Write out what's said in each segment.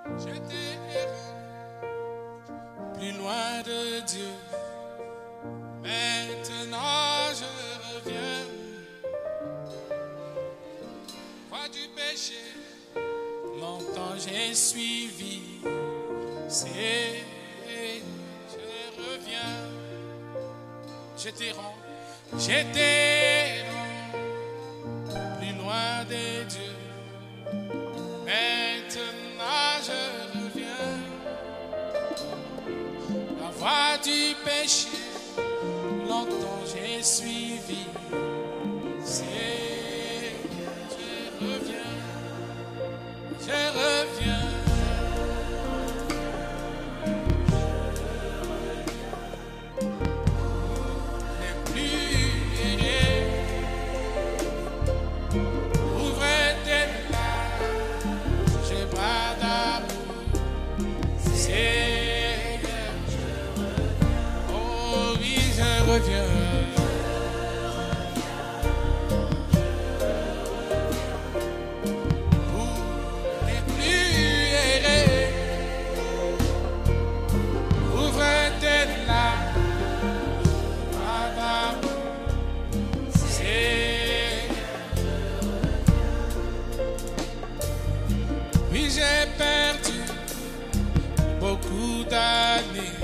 J'étais errant, plus loin de Dieu. Maintenant je reviens. Voie du péché, longtemps j'ai suivi. C'est, je reviens. J'étais errant, plus loin de Dieu. Maintenant je reviens. La voie du péché, longtemps j'ai suivi. C'est, je reviens, je reviens. Ne plus errer. Ouvre tes bras, j'ai bras d'amour. Seigneur, oh oui, je reviens. J'ai perdu beaucoup d'années.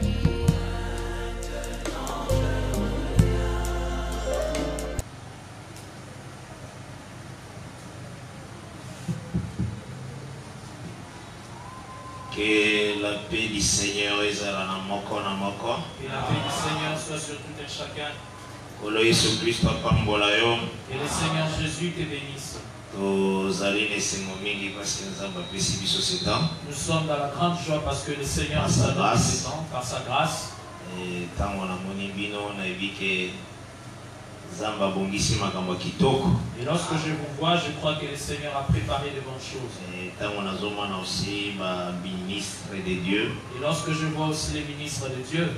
Que la paix du Seigneur est à la moko na moko. Que la paix du Seigneur soit sur tout un chacun. Que le Jésus-Christ pambola yo. Que le Seigneur Jésus te bénisse. Nous sommes dans la grande joie parce que le Seigneur nous a donné ce temps par sa grâce. Et lorsque je vous vois, je crois que le Seigneur a préparé de bonnes choses. Et lorsque je vois aussi les ministres de Dieu,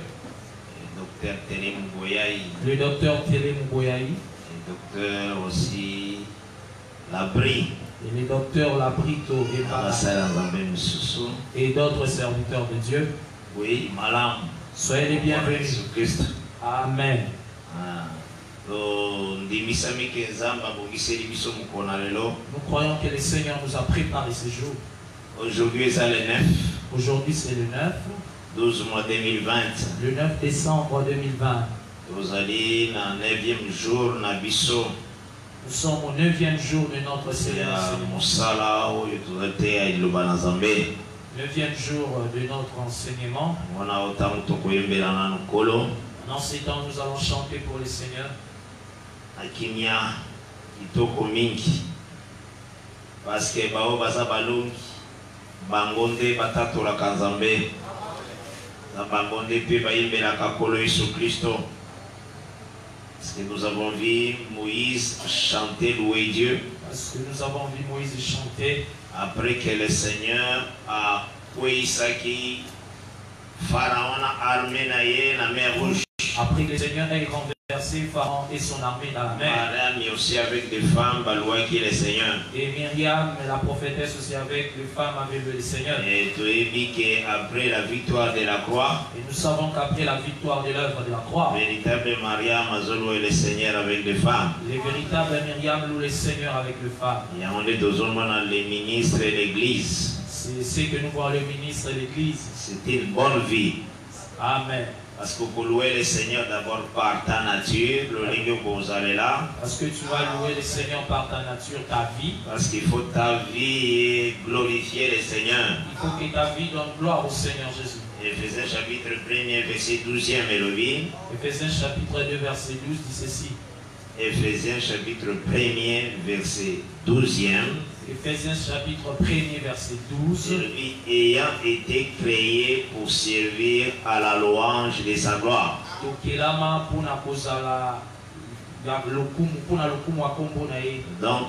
le docteur Télé Mouboyaï, le docteur aussi Labri, et les docteurs Labrito et d'autres serviteurs de Dieu. Oui, malam. Soyez les bienvenus. Amen. Nous croyons que le Seigneur nous a préparé ce jour. Aujourd'hui c'est le 9. Aujourd'hui c'est le 9. 12 mois 2020. Le 9 décembre 2020. Nous allons dans le 9e jour na biso. Nous sommes au 9e jour de notre célébration. 9e jour de notre enseignement. Dans ces temps, nous allons chanter pour le Seigneur. Parce que bao baza balongi bangonde batatola kanzambe na bangonde pe bayimbelaka kolo Yesu Christo. Parce que nous avons vu Moïse chanter, louer Dieu. Parce que nous avons vu Moïse chanter. Après que le Seigneur a poussé Pharaon a armé na mer Rouge. Après que le Seigneur ait renversé Pharaon et son armée dans la mer. Mais aussi avec des femmes, qui le Seigneur. Et Myriam, la prophétesse, aussi avec les femmes, avait vu le Seigneur. Et tu as dit qu'après la victoire de la croix, et nous savons qu'après la victoire de l'œuvre de la croix, véritable Mariam a loué le Seigneur avec des femmes. Les véritables Myriam louent le Seigneur avec les femmes. Il y a les ministres et l'église. C'est ce que nous voyons le ministre et l'église. C'est une bonne vie. Amen. Parce que pour louer le Seigneur d'abord par ta nature, parce que tu vas louer le Seigneur par ta nature, ta vie. Parce qu'il faut ta vie glorifier le Seigneur. Il faut que ta vie donne gloire au Seigneur Jésus. Éphésiens chapitre 1er verset 12e Élobie. Éphésiens chapitre 2 verset 12 dit ceci. Éphésiens chapitre 1er verset 12e. Éphésiens chapitre 1er verset 12. Ayant été créé pour servir à la louange de sa gloire. Donc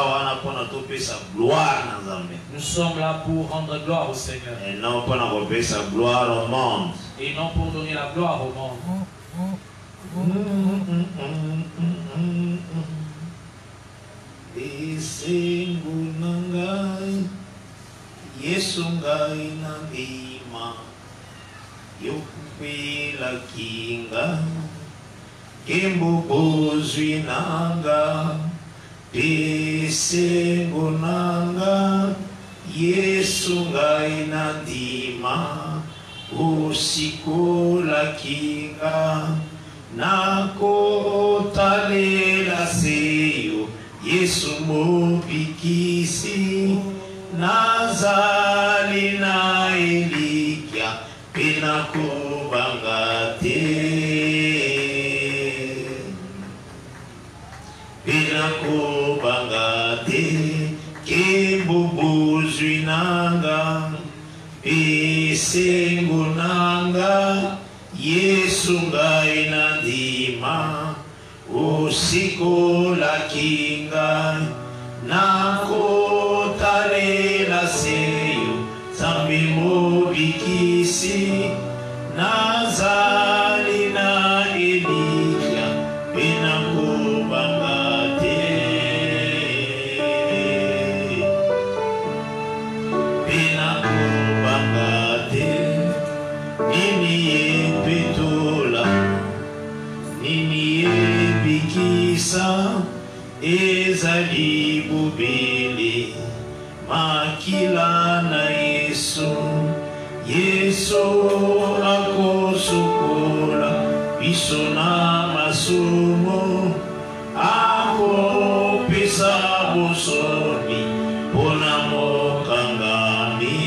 nous sommes là pour rendre gloire au Seigneur. Et non pour donner sa gloire au monde. Et non pour donner la gloire au monde. Yesu ngai na ndima yokupela kinga kembo bozwi nanga pesengo nanga Yesu ngai na ndima usikola kinga nakotalela seyo Yesu mobikisi nazali na elikya pena kobanga te pena kobanga te kembo bozwi nanga esengo nanga Yesu ngai na ndima usikola kinga nakotalela seyo Nzambe mobikisi nazali na elikya pena kobanga te pena kobanga te nini epetola nini ebikisa ezali bobele makila na Yesu Yesu akosukola biso na masumo akopesa bosomi pona mokangami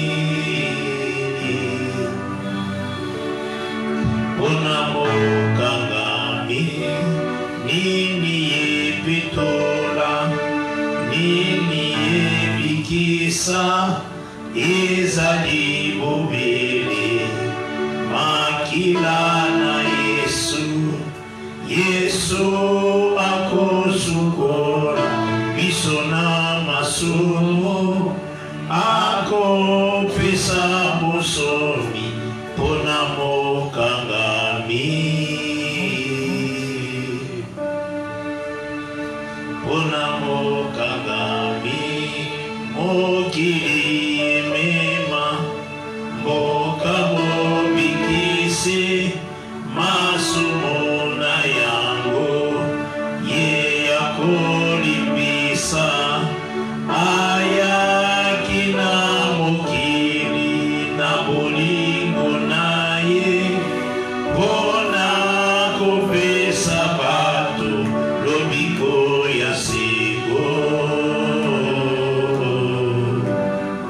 pona mokangami nini epetola nini ebikisa ezali bobele makila na Yesu Yesu akosukola biso na masumo akopesa bosomi pona mokangami pona mokangami mokili emema mboka mobikisi masumo na yango ye akolipisa ayaki na mokili na bolingo na ye mpona kopesa bato lobiko ya sego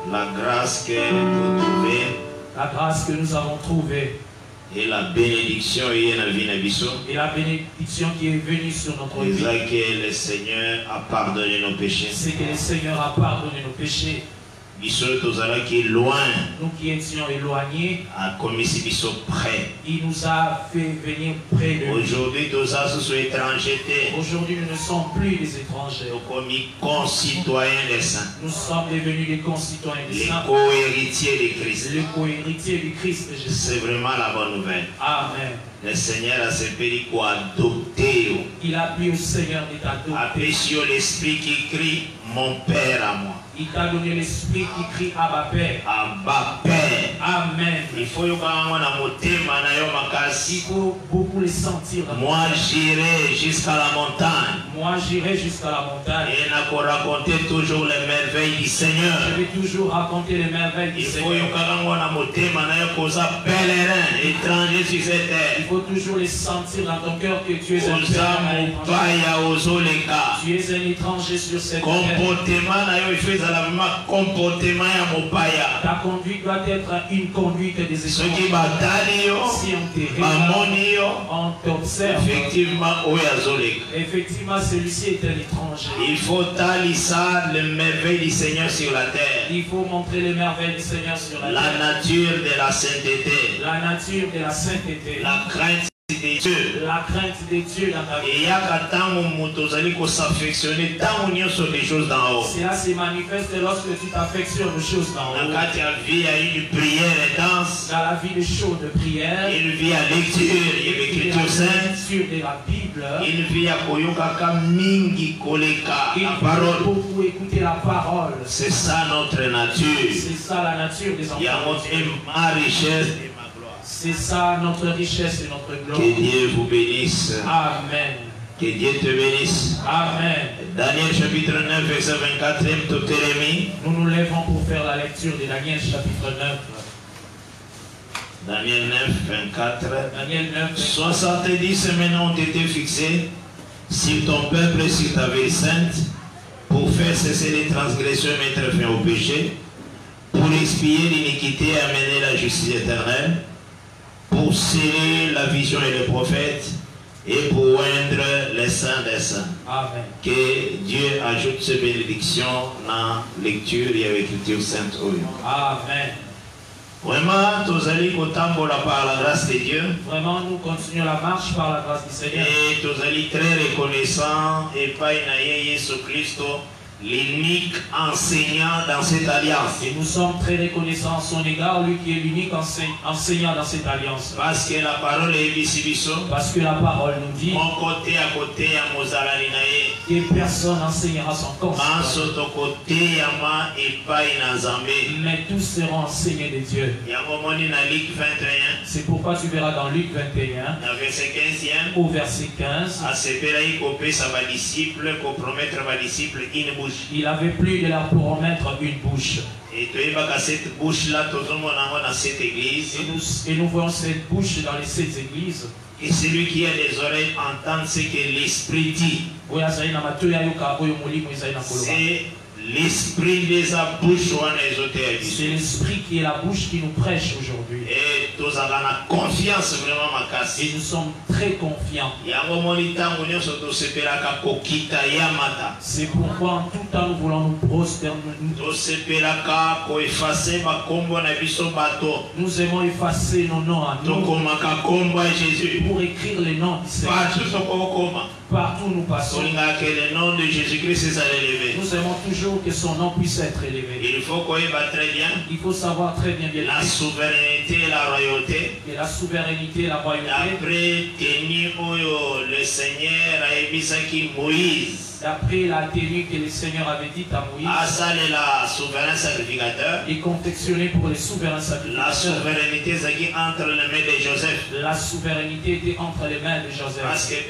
La grâce que nous trouvons. La grâce que nous avons trouvée. Et la bénédiction et la bénédiction qui est venue sur notre vie. C'est que le Seigneur a pardonné nos péchés. C'est que le Seigneur a pardonné nos péchés. Nous qui étions éloignés, il nous a fait venir près de lui. Aujourd'hui, nous ne sommes plus des étrangers. Nous sommes devenus des concitoyens des saints. Les co-héritiers de Christ. Les co-héritiers du Christ de Jésus. C'est vraiment la bonne nouvelle. Amen. Le Seigneur a s'appelé pour adopter. Il a pris au Seigneur de t'adopter. Appelé sur l'esprit qui crie mon Père à moi. Il t'a donné l'esprit qui crie Abba Père. Abba Père. Amen. Il faut beaucoup les sentir. Moi j'irai jusqu'à la montagne. Moi j'irai jusqu'à la montagne. Et je vais raconter toujours les merveilles du Seigneur. Je vais toujours raconter les merveilles du Seigneur. Il faut toujours les sentir dans ton cœur que tu es un étranger. Tu es un étranger sur cette terre. Ta conduite doit être une conduite des étrangers. Si on te regarde, on t'observe. Effectivement, celui-ci est un étranger. Il faut talisser les merveilles du Seigneur sur la terre. Il faut montrer les merveilles du Seigneur sur la terre. La nature de la sainteté. La nature de la sainteté. La crainte de Dieu. La crainte de Dieu dans ta vie. Et il y a qu'à s'affectionner tant on y a sur les choses d'en haut. Cela se manifeste lorsque tu t'affectionnes aux choses d'en haut. Dans la vie à une prière intense. Dans la vie de chaude de prière. Une vie à lecture et l'écriture sainte. Lecture de la Bible. Une vie à koyokaka mingi koleka la parole. Beaucoup écouter la parole. C'est ça notre nature. C'est ça la nature des enfants. Il y a ma richesse. C'est ça notre richesse et notre gloire. Que Dieu vous bénisse. Amen. Que Dieu te bénisse. Amen. Daniel chapitre 9, verset 24. Nous nous lèvons pour faire la lecture de Daniel chapitre 9. Daniel 9, 24. Daniel 9, 24. 70 semaines ont été fixées sur ton peuple et sur ta ville sainte pour faire cesser les transgressions et mettre fin au péché, pour expier l'iniquité et amener la justice éternelle, pour sceller la vision et les prophètes et pour oindre les saints des saints. Amen. Que Dieu ajoute ces bénédictions dans la lecture et l'écriture sainte. Amen. Vraiment, tous allez par la grâce de Dieu. Vraiment, nous continuons la marche par la grâce du Seigneur. Et tous allez très reconnaissants et pas Jésus Christ, l'unique enseignant dans cette alliance. Et nous sommes très reconnaissants à son égard, lui qui est l'unique enseignant dans cette alliance. Parce que la parole est visible. Parce que la parole nous dit mon côté à côté à Mozaralinae. Que personne enseignera son conseil. Mais tous seront enseignés de Dieu. C'est pourquoi tu verras dans Luc 21, au verset 15, il avait plus de leur promettre une bouche. Et cette bouche-là, et nous voyons cette bouche dans les 7 églises. Et celui qui a des oreilles entend ce que l'Esprit dit. C'est l'Esprit des bouches. C'est l'Esprit qui est la bouche qui nous prêche aujourd'hui. Et nous avons la confiance vraiment. Et nous sommes très confiants. C'est pourquoi en tout temps nous voulons nous prosterner. Nous aimons effacer nos noms à nous pour écrire les noms du Seigneur. Partout où nous passons, le nom de Jésus-Christ est élevé. Nous aimons toujours que son nom puisse être élevé. Il faut qu'on très bien. Il faut savoir très bien la souveraineté et la royauté. Et la souveraineté et la royauté. Après le Seigneur a émis Moïse. D'après la tenue que le Seigneur avait dit à Moïse, la souverain sacrificateur, et confectionné pour les souverains sacrificateurs. La souveraineté était entre les mains de Joseph. La souveraineté était entre les mains de Joseph. Parce que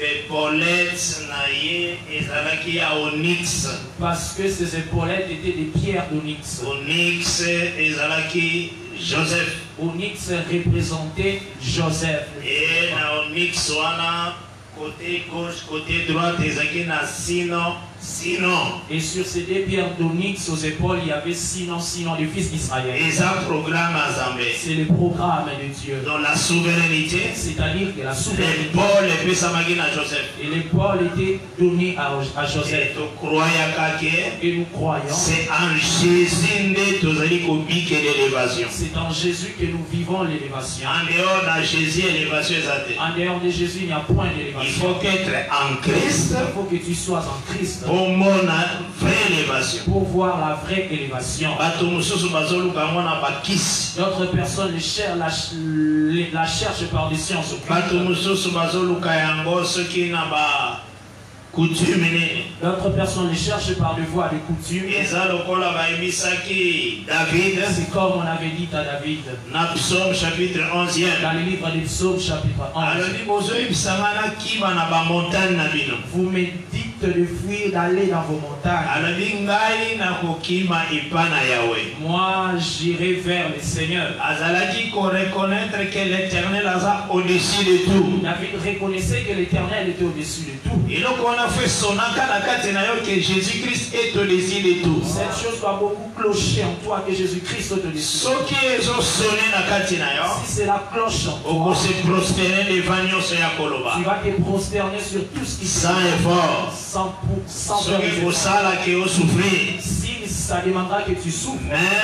Parce que ces épaulettes étaient des pierres d'onyx. Onyx ezalaki Joseph. Onyx représentait Joseph. Et na onyx wana côté gauche, côté droite, ezaki na sino Sinon. Et sur ces deux pierres d'onyx aux épaules, il y avait sinon les fils d'Israël. C'est le programme de Dieu. Dans la souveraineté. C'est-à-dire que la souveraineté. Et l'épaule était donnée à Joseph. Et nous croyons. C'est en Jésus C'est en Jésus que nous vivons l'élévation. En dehors de Jésus, en dehors de Jésus, il n'y a point d'élévation. Il faut qu'être en Christ. Il faut que tu sois en Christ. Pour mon vraie élévation. Pour voir la vraie élévation. D'autres personnes la cherchent par des sciences occultes. D'autres personnes les cherchent par des voies de coutume. C'est comme on avait dit à David dans Psaume chapitre 11. Dans le livre des Psaumes chapitre 11. Vous me dites de fuir, d'aller dans vos montagnes. Moi j'irai vers le Seigneur. David reconnaissait que l'Éternel était au-dessus de tout. Jésus-Christ est au-dessus de tout. Cette chose doit beaucoup clocher en toi que Jésus-Christ est au-dessus de tout. Si c'est la cloche en toi, tu vas te prosterner sur tout ce qui se sans effort. Sans faire si ça demandera que tu souffres.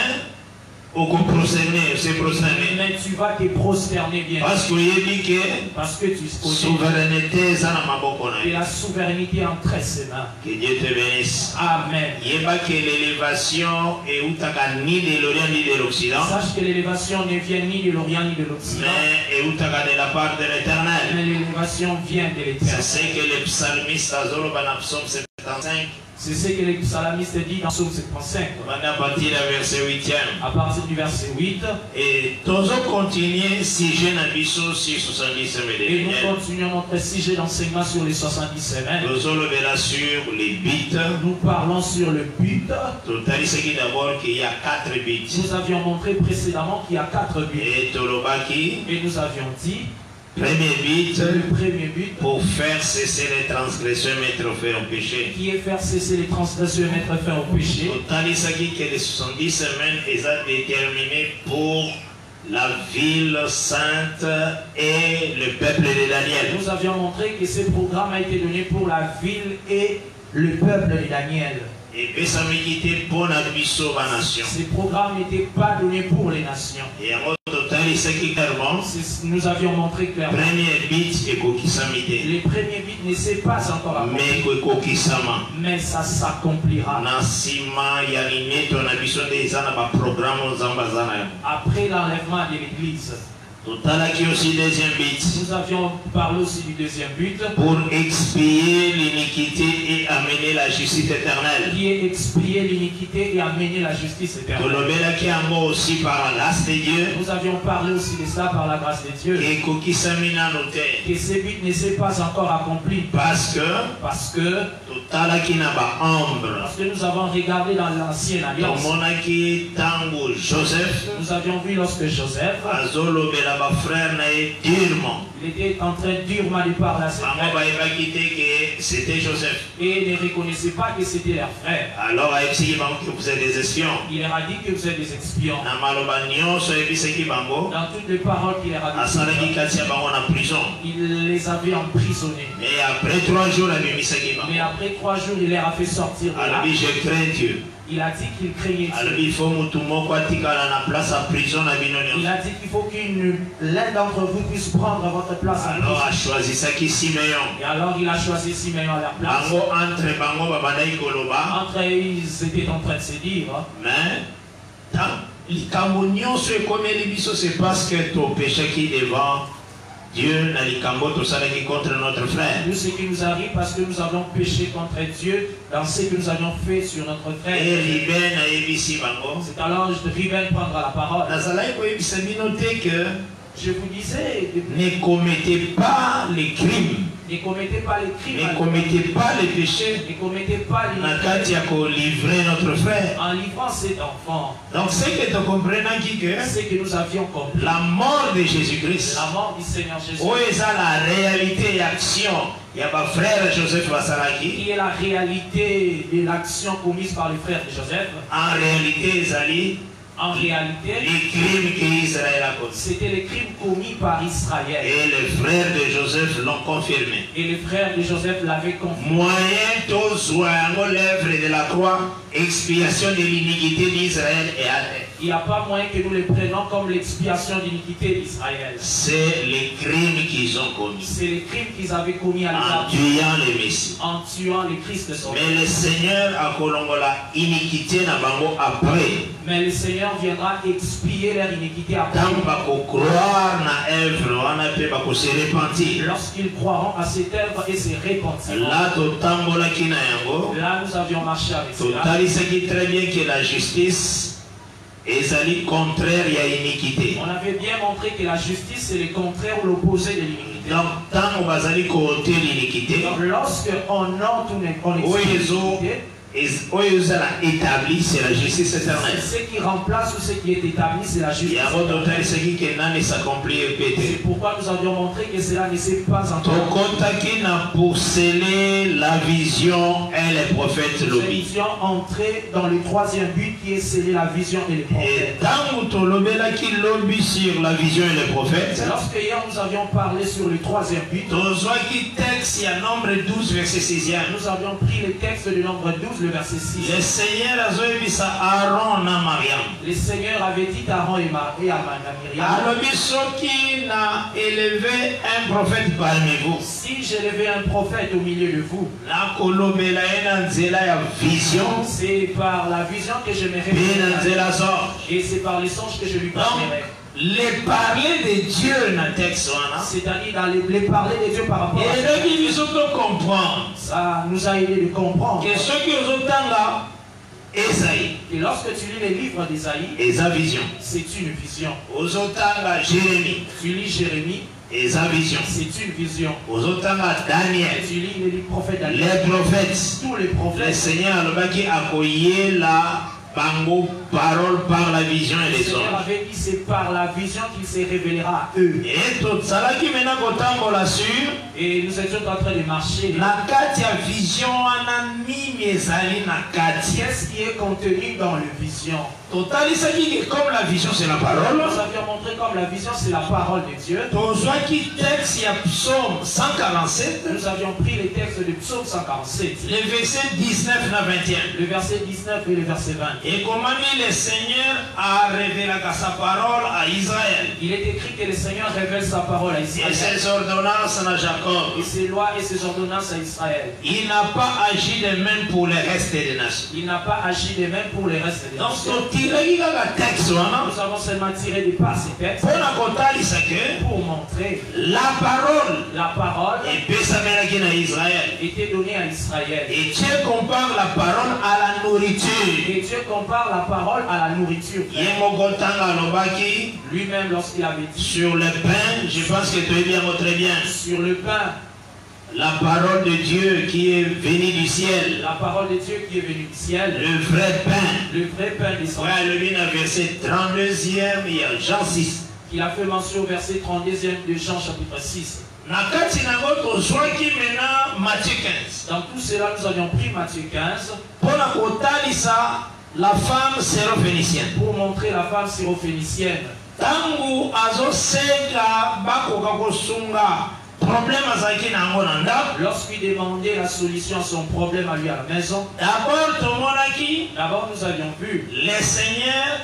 Mais tu vas te prosterner bien. Parce que tu souveraineté et la souveraineté entre ses mains. Que Dieu te bénisse. Amen. L'élévation est ni de l'Orient ni de l'Occident. Sache que l'élévation ne vient ni de l'Orient ni de l'Occident. Mais est de la part de l'Éternel. Mais l'élévation vient de l'Éternel. C'est ce que le psalmiste a dit dans Psaume 75. C'est ce que le psalmiste dit dans Psaume 75. À partir du verset 8. À partir du verset 8. Et nous continuons sujet sur 70 et nous continuons notre sujet d'enseignement sur les 70 semaines. Nous sur les buts. Nous parlons sur le but. D'abord qu'il y a 4 buts. Nous avions montré précédemment qu'il y a 4 buts. Et nous avions dit. Le premier but pour faire cesser les transgressions et mettre fin au péché. Qui est faire cesser les transgressions et mettre fin au péché. Autant il s'agit que les 70 semaines sont déterminées pour la ville sainte et le peuple de Daniel. Nous avions montré que ce programme a été donné pour la ville et le peuple de Daniel. Et ce programme n'était pas donné pour les nations. Et en total, nous avions montré clairement. Les premiers buts ne s'est pas encore accompli. Mais ça s'accomplira. Après l'enlèvement de l'église. Nous avions parlé aussi du deuxième but. Pour expier l'iniquité et amener la justice éternelle. Qui est expier l'iniquité et amener la justice éternelle. Aussi par la grâce de Dieu. Nous avions parlé aussi de ça par la grâce de Dieu. Et que ce but ne s'est pas encore accompli. Parce que nous avons regardé dans l'ancienne alliance. Nous avions vu lorsque Joseph il était en train durement de parler à ses frères. C'était Joseph. Et il ne reconnaissait pas que c'était leur frère. Alors que vous êtes des espions. Il leur a dit que vous êtes des espions. Dans toutes les paroles qu'il leur a dit, il les avait emprisonnés. Mais après 3 jours, il leur a fait sortir de là. Je crains Dieu. Il a dit qu'il craignait Dieu. Il a dit qu'il faut l'un d'entre vous puisse prendre votre place. Alors a choisi Simeon. Et alors il a choisi Simeon à leur place. Entre eux, ils étaient en train de se dire. Mais c'est parce que ton péché qui est devant Dieu n'a contre notre frère. Nous, ce qui nous arrive parce que nous avons péché contre Dieu dans ce que nous avions fait sur notre frère. C'est alors que Ruben prendra la parole. Je vous disais, ne commettez pas les crimes Ne commettez pas les crimes. Ne commettez pas les péchés. Ne commettez pas les Nakati ya livrer notre frère. En livrant cet enfant. Donc c'est que tu comprends c'est que nous avions compris. La mort de Jésus-Christ. La mort du Seigneur Jésus. Où est la réalité et action? Il y a pas frère Joseph Basalaki. Qui est la réalité de l'action commise par les frères de Joseph. En réalité, Zali. En réalité, les crimes qu'Israël a commis. C'était les crimes commis par Israël. Et les frères de Joseph l'ont confirmé. Et les frères de Joseph l'avaient confirmé. Moyen d'œuvre de la croix, expiation de l'iniquité d'Israël et Adrien. Il n'y a pas moyen que nous les prenions comme l'expiation d'iniquité d'Israël. C'est les crimes qu'ils ont commis. C'est les crimes qu'ils avaient commis à l'égard. En tuant le Messie. En tuant le Christ de son. Mais le Seigneur a colongola iniquité na bango après. Mais le Seigneur viendra expier leur iniquité après. Lorsqu'ils croiront à cette œuvre et se repentiront. Là, nous avions marché avec cela. Très bien que la justice est contraire à l'iniquité. On avait bien montré que la justice est le contraire ou l'opposé de l'iniquité. Donc, tant qu'on va côté l'iniquité, lorsqu'on note ou on explique établi, c'est la justice éternelle. Ce qui remplace ou ce qui est établi, c'est la justice. C'est pourquoi nous avions montré que cela ne s'est pas encore. Pour sceller la vision et les prophètes lobby. Nous étions entrés dans le troisième but qui est sceller la vision et les prophètes. Et tant que lobby sur la vision et les prophètes. Lorsque hier nous avions parlé sur le troisième but. Texte, il y a nombre 12 verset 6. Nous avions pris le texte du nombre 12. Le verset 6. Le Seigneur a dit à Aaron et Mariam. Le Seigneur avait dit à Aaron et à Myriam. Alors, qui n'a élevé un prophète parmi vous. Si j'élevais un prophète au milieu de vous. C'est par la vision que je me révélerai. Et c'est par les songes que je lui parlerai. Les parler de Dieu dans le texte, c'est-à-dire dans les parler de Dieu par rapport à comprendre. Ça nous a aidé de comprendre. Que ceux qui ont autant Esaïe. Et lorsque tu lis les livres d'Ésaïe, c'est une vision. Jérémie. Tu lis Jérémie. Vision. C'est une vision. Daniel. Tu lis les prophètes Daniel. Les prophètes. Tous les prophètes. Le Seigneur a accueilli la parole par la vision et les songes. Le Seigneur avait dit c'est par la vision qu'il se révélera à eux. Et nous étions en train de marcher. Qu'est-ce qui est contenu dans la vision? Comme la vision c'est la parole. Nous avions montré comme la vision c'est la parole de Dieu. Psaume 147. Nous avions pris les textes de Psaume 147. Les versets 19 à 21. Le verset 19 et le verset 20. Et comment le Seigneur a révélé sa parole à Israël. Il est écrit que le Seigneur révèle sa parole à Israël. Et ses ordonnances à Jacob. Et ses lois et ses ordonnances à Israël. Il n'a pas agi de même pour le reste des nations. Il n'a pas agi de même pour le reste des nations. Nous avons seulement tiré de par ces textes pour montrer la parole était donnée à Israël. Et Dieu compare la parole à la nourriture. Et Dieu compare la parole à la nourriture. Lui-même lorsqu'il avait dit sur le pain, je pense que tu es bien très bien. Sur le pain. La parole de Dieu qui est venue du ciel. La parole de Dieu qui est venue du ciel. Le vrai pain. Le vrai pain des saints. Ouais, le verset 32e, il y a Jean 6. Il a fait mention au verset 32e de Jean chapitre 6. Dans tout cela, nous avions pris Matthieu 15. La femme syrophénicienne. Pour montrer la femme syrophénicienne. Tangu azoseka bakoka kosunga. Lorsqu'il demandait la solution à son problème à lui à la maison, d'abord nous avions vu le Seigneur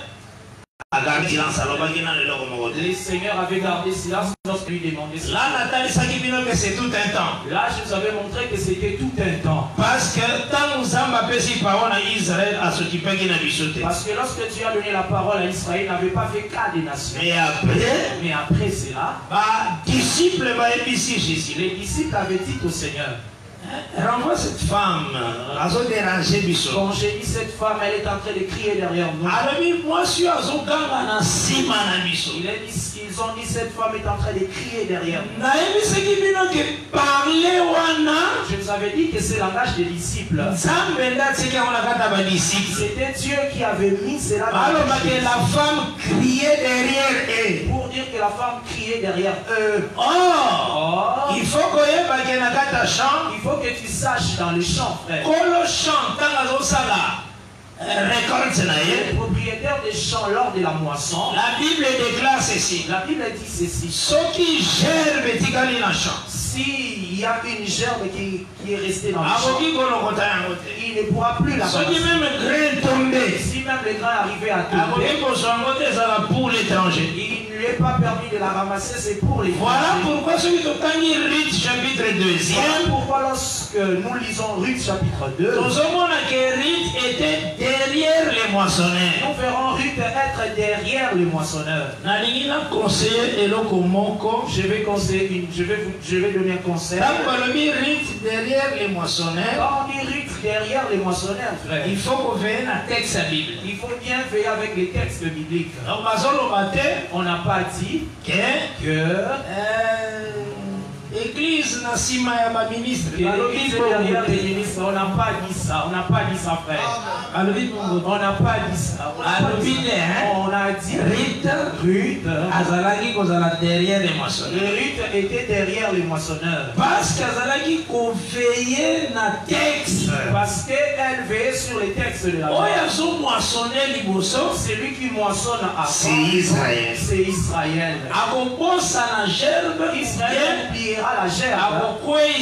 les seigneurs avaient gardé silence lorsqu'il lui demandait cela. C'est tout un temps. Là, je vous avais montré que c'était tout un temps. Parce que lorsque tu as donné la parole à Israël, il n'avait pas fait cas des nations. Mais après cela, les disciples avaient dit au Seigneur, renvoie cette femme. Elle a dérangé Bissot. Quand j'ai dit cette femme, elle est en train de crier derrière nous. Moi, je suis à Zoganga na Sima na Bissot. Ils ont dit cette femme est en train de crier derrière nous. Je vous avais dit que c'est le langage des disciples. C'était Dieu qui avait mis cela dans la femme criait derrière eux. pour dire que la femme criait derrière eux. Oh, il faut que tu saches dans le champ, frère. Le propriétaire des champs lors de la moisson, la Bible déclare ceci. La Bible dit ceci. Ceux qui germent dans le champ. S'il y a une gerbe qui est restée dans le champ, il ne pourra plus la ramasser. Si même les grains arrivaient à tomber, il ne lui est pas permis de la ramasser, c'est pour les Voilà pourquoi celui qui a Ruth chapitre 2. Voilà pourquoi lorsque nous lisons Ruth chapitre 2, nous verrons que Ruth était derrière les moissonneurs. Nous verrons Ruth être derrière les moissonneurs. Je vais donner un conseil. Ruth derrière les moissonneurs. Quand on dit Ruth derrière les moissonneurs, frère, il faut qu'on veille un texte à Bible. Il faut bien veiller avec les textes bibliques. Donc, on n'a pas dit que Église Nassima ya ministre. L'église derrière les ministres, on n'a pas dit ça. On n'a pas dit ça, frère. On n'a pas dit ça. On a dit Ruth derrière les moissonneurs. Ruth était derrière les moissonneurs. Parce qu'elle veillait na texte. Parce qu'elle veillait sur les textes de la Bible. C'est lui qui moissonne avant. C'est Israël. C'est Israël. Israël pliera la gerbe.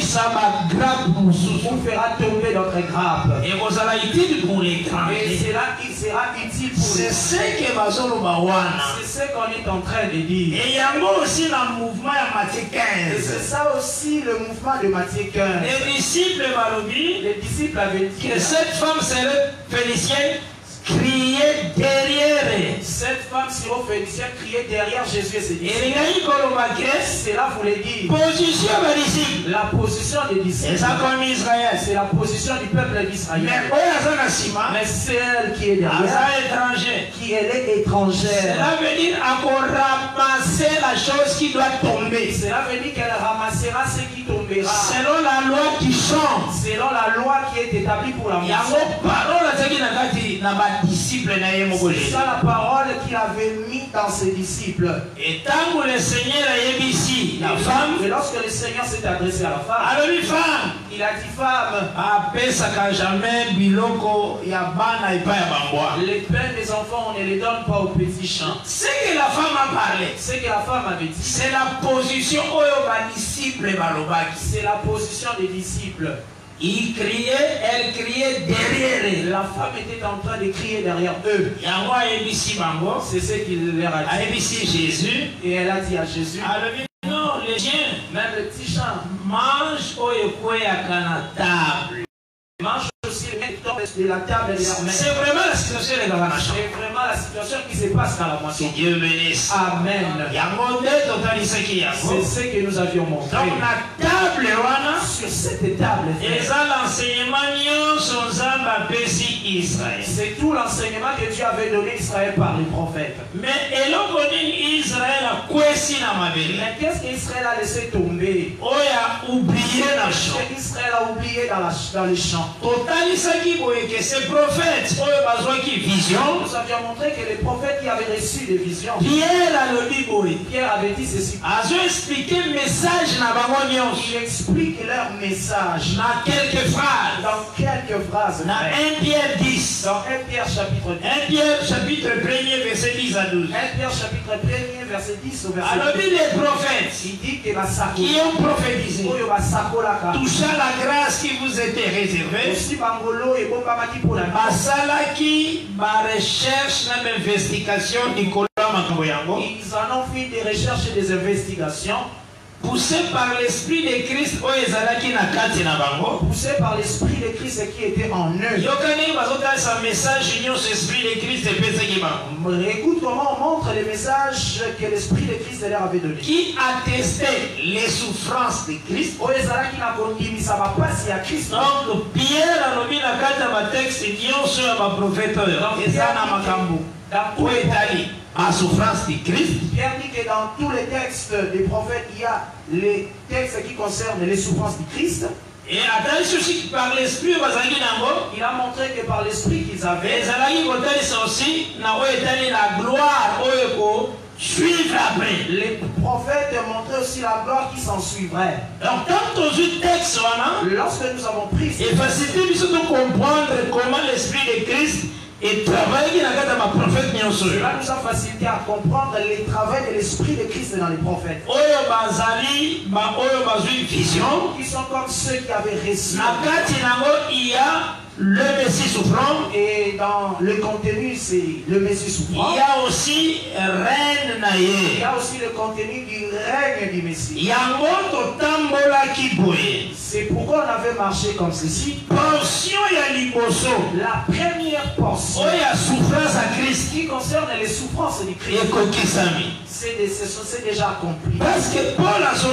On fera tomber notre grappe. Et vous allez utile pour les grands. Et cela il sera utile pour les. C'est ce que c'est ce qu'on est en train de dire. Et il y a aussi le mouvement de Matthieu 15. Et c'est ça aussi le mouvement de Matthieu 15. Les disciples avaient dit que cette femme serait phénicienne. Criait derrière. Cette femme syrophénicienne criait derrière Jésus et ses disciples. Cela voulait dire position la position des disciples. C'est la position du peuple d'Israël. Mais celle qui est derrière, qui elle est étrangère. Cela veut dire encore ramasser la chose qui doit tomber. Cela veut dire qu'elle ramassera ce qui tombera. Selon la loi qui change. Selon la loi qui est établie pour la moisson. C'est ça la parole qu'il avait mis dans ses disciples. Et tant que le Seigneur a mis ici la femme, et lorsque le Seigneur s'est adressé à la femme, il a dit femme, les pains des enfants on ne les donne pas aux petits champs. Ce que la femme a parlé, ce que la femme avait dit, c'est la position c'est la position des disciples. Il criait, elle criait derrière. La femme était en train de crier derrière eux. C'est ce qu'il leur a dit. Jésus. Et elle a dit à Jésus, non, les chiens, même le petit chat, mange à table. Mange aussi de la table de leur mère. C'est vraiment la situation de la nation. C'est vraiment la situation qui se passe dans la moisson. Que Dieu bénisse. Amen. C'est ce que nous avions montré. Donc la table sur cette table, c'est tout l'enseignement que Dieu avait donné à Israël par les prophètes. Mais Israël qu'est-ce qu'Israël a laissé tomber? Israël a oublié dans les champs. Nous avions montré que les prophètes qui avaient reçu des visions, Pierre avait dit ceci. Il explique leur message dans quelques phrases. Dans quelques phrases. Dans 1 Pierre 10. Dans 1 Pierre chapitre 10. 1 Pierre chapitre 1er verset 10 à 12. 1 Pierre chapitre 1er verset 10 au verset 12. Alors les prophètes il dit que qui ont prophétisé toucha la grâce qui vous était réservée. Basalaki ba recherche na investigation Nicolas Makambo yango. Ils en ont fait des recherches et des investigations poussé par l'esprit de Christ, poussé par l'esprit de Christ qui était en eux. Écoute comment on montre les messages que l'esprit de Christ leur avait donné. Qui attestait les souffrances de Christ. Donc Pierre a nommé la carte à ma texte et Dieu sur ma prophète. Où est allé à souffrance de Christ? Pierre dit que dans tous les textes des prophètes, il y a les textes qui concernent les souffrances du Christ. Et par l'esprit, il a montré que par l'esprit qu'ils avaient, aussi la gloire suivre après. Les prophètes montraient aussi la gloire qui s'en suivrait. Donc, quand on lit texte, lorsque nous avons pris et facilité de comprendre comment l'esprit de Christ et travaille dans ma prophète. Cela nous a facilité à comprendre les travaux de l'esprit de Christ dans les prophètes. Qui sont comme ceux qui avaient reçu. Il y a le Messie souffrant. Et dans le contenu, c'est le Messie souffrant. Il y a aussi reine naïe. Il y a aussi le contenu du règne du Messie. Il y a c'est pourquoi on avait marché comme ceci. Portion ya liboso. La première portion. Souffrance à Christ. Qui concerne les souffrances du Christ. C'est déjà accompli. Parce que Paul a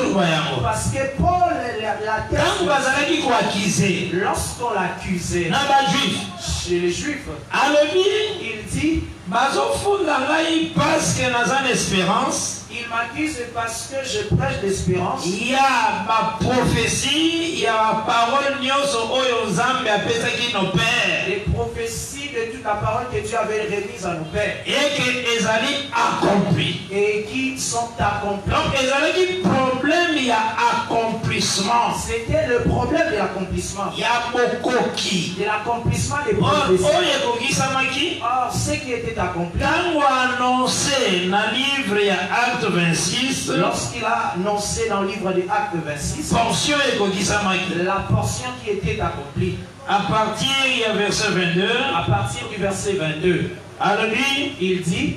lorsqu'on l'accusait chez les Juifs, il dit parce que nous avons espérance. Il m'accuse parce que je prêche l'espérance. Il y a ma prophétie, il y a ma parole, les prophéties de toute la parole que Dieu avait remise à nos pères. Et que Ezali accompli. Et qui sont accomplis. Donc Ezali problème, il y a accomplissement. C'était le problème de l'accomplissement. Il y a mokoki. De l'accomplissement des prophéties. Or, ce qui était accompli. Quand on annoncé dans le livre, il y a Acte 26. Lorsqu'il a annoncé dans le livre de Acte 26. Portion la portion qui était accomplie. À partir du verset 22. À partir du verset 22. Alors lui, il dit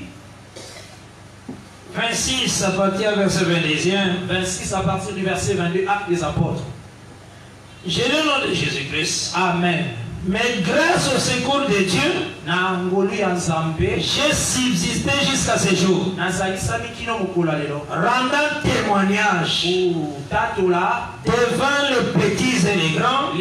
26 à partir du verset 22. 26 à partir du verset 22, Actes des apôtres. J'ai le nom de Jésus-Christ. Amen. Mais grâce au secours de Dieu, j'ai subsisté jusqu'à ce jour, rendant témoignage devant les petits et les grands,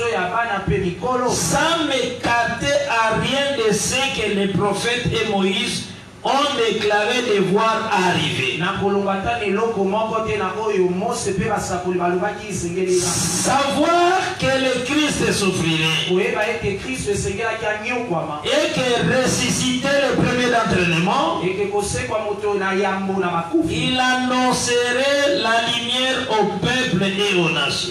sans m'écarter à rien de ce que les prophètes et Moïse ont déclaré devoir arriver. Savoir que le Christ souffrirait et que ressuscité le premier d'entraînement, il annoncerait la lumière au peuple et aux nations.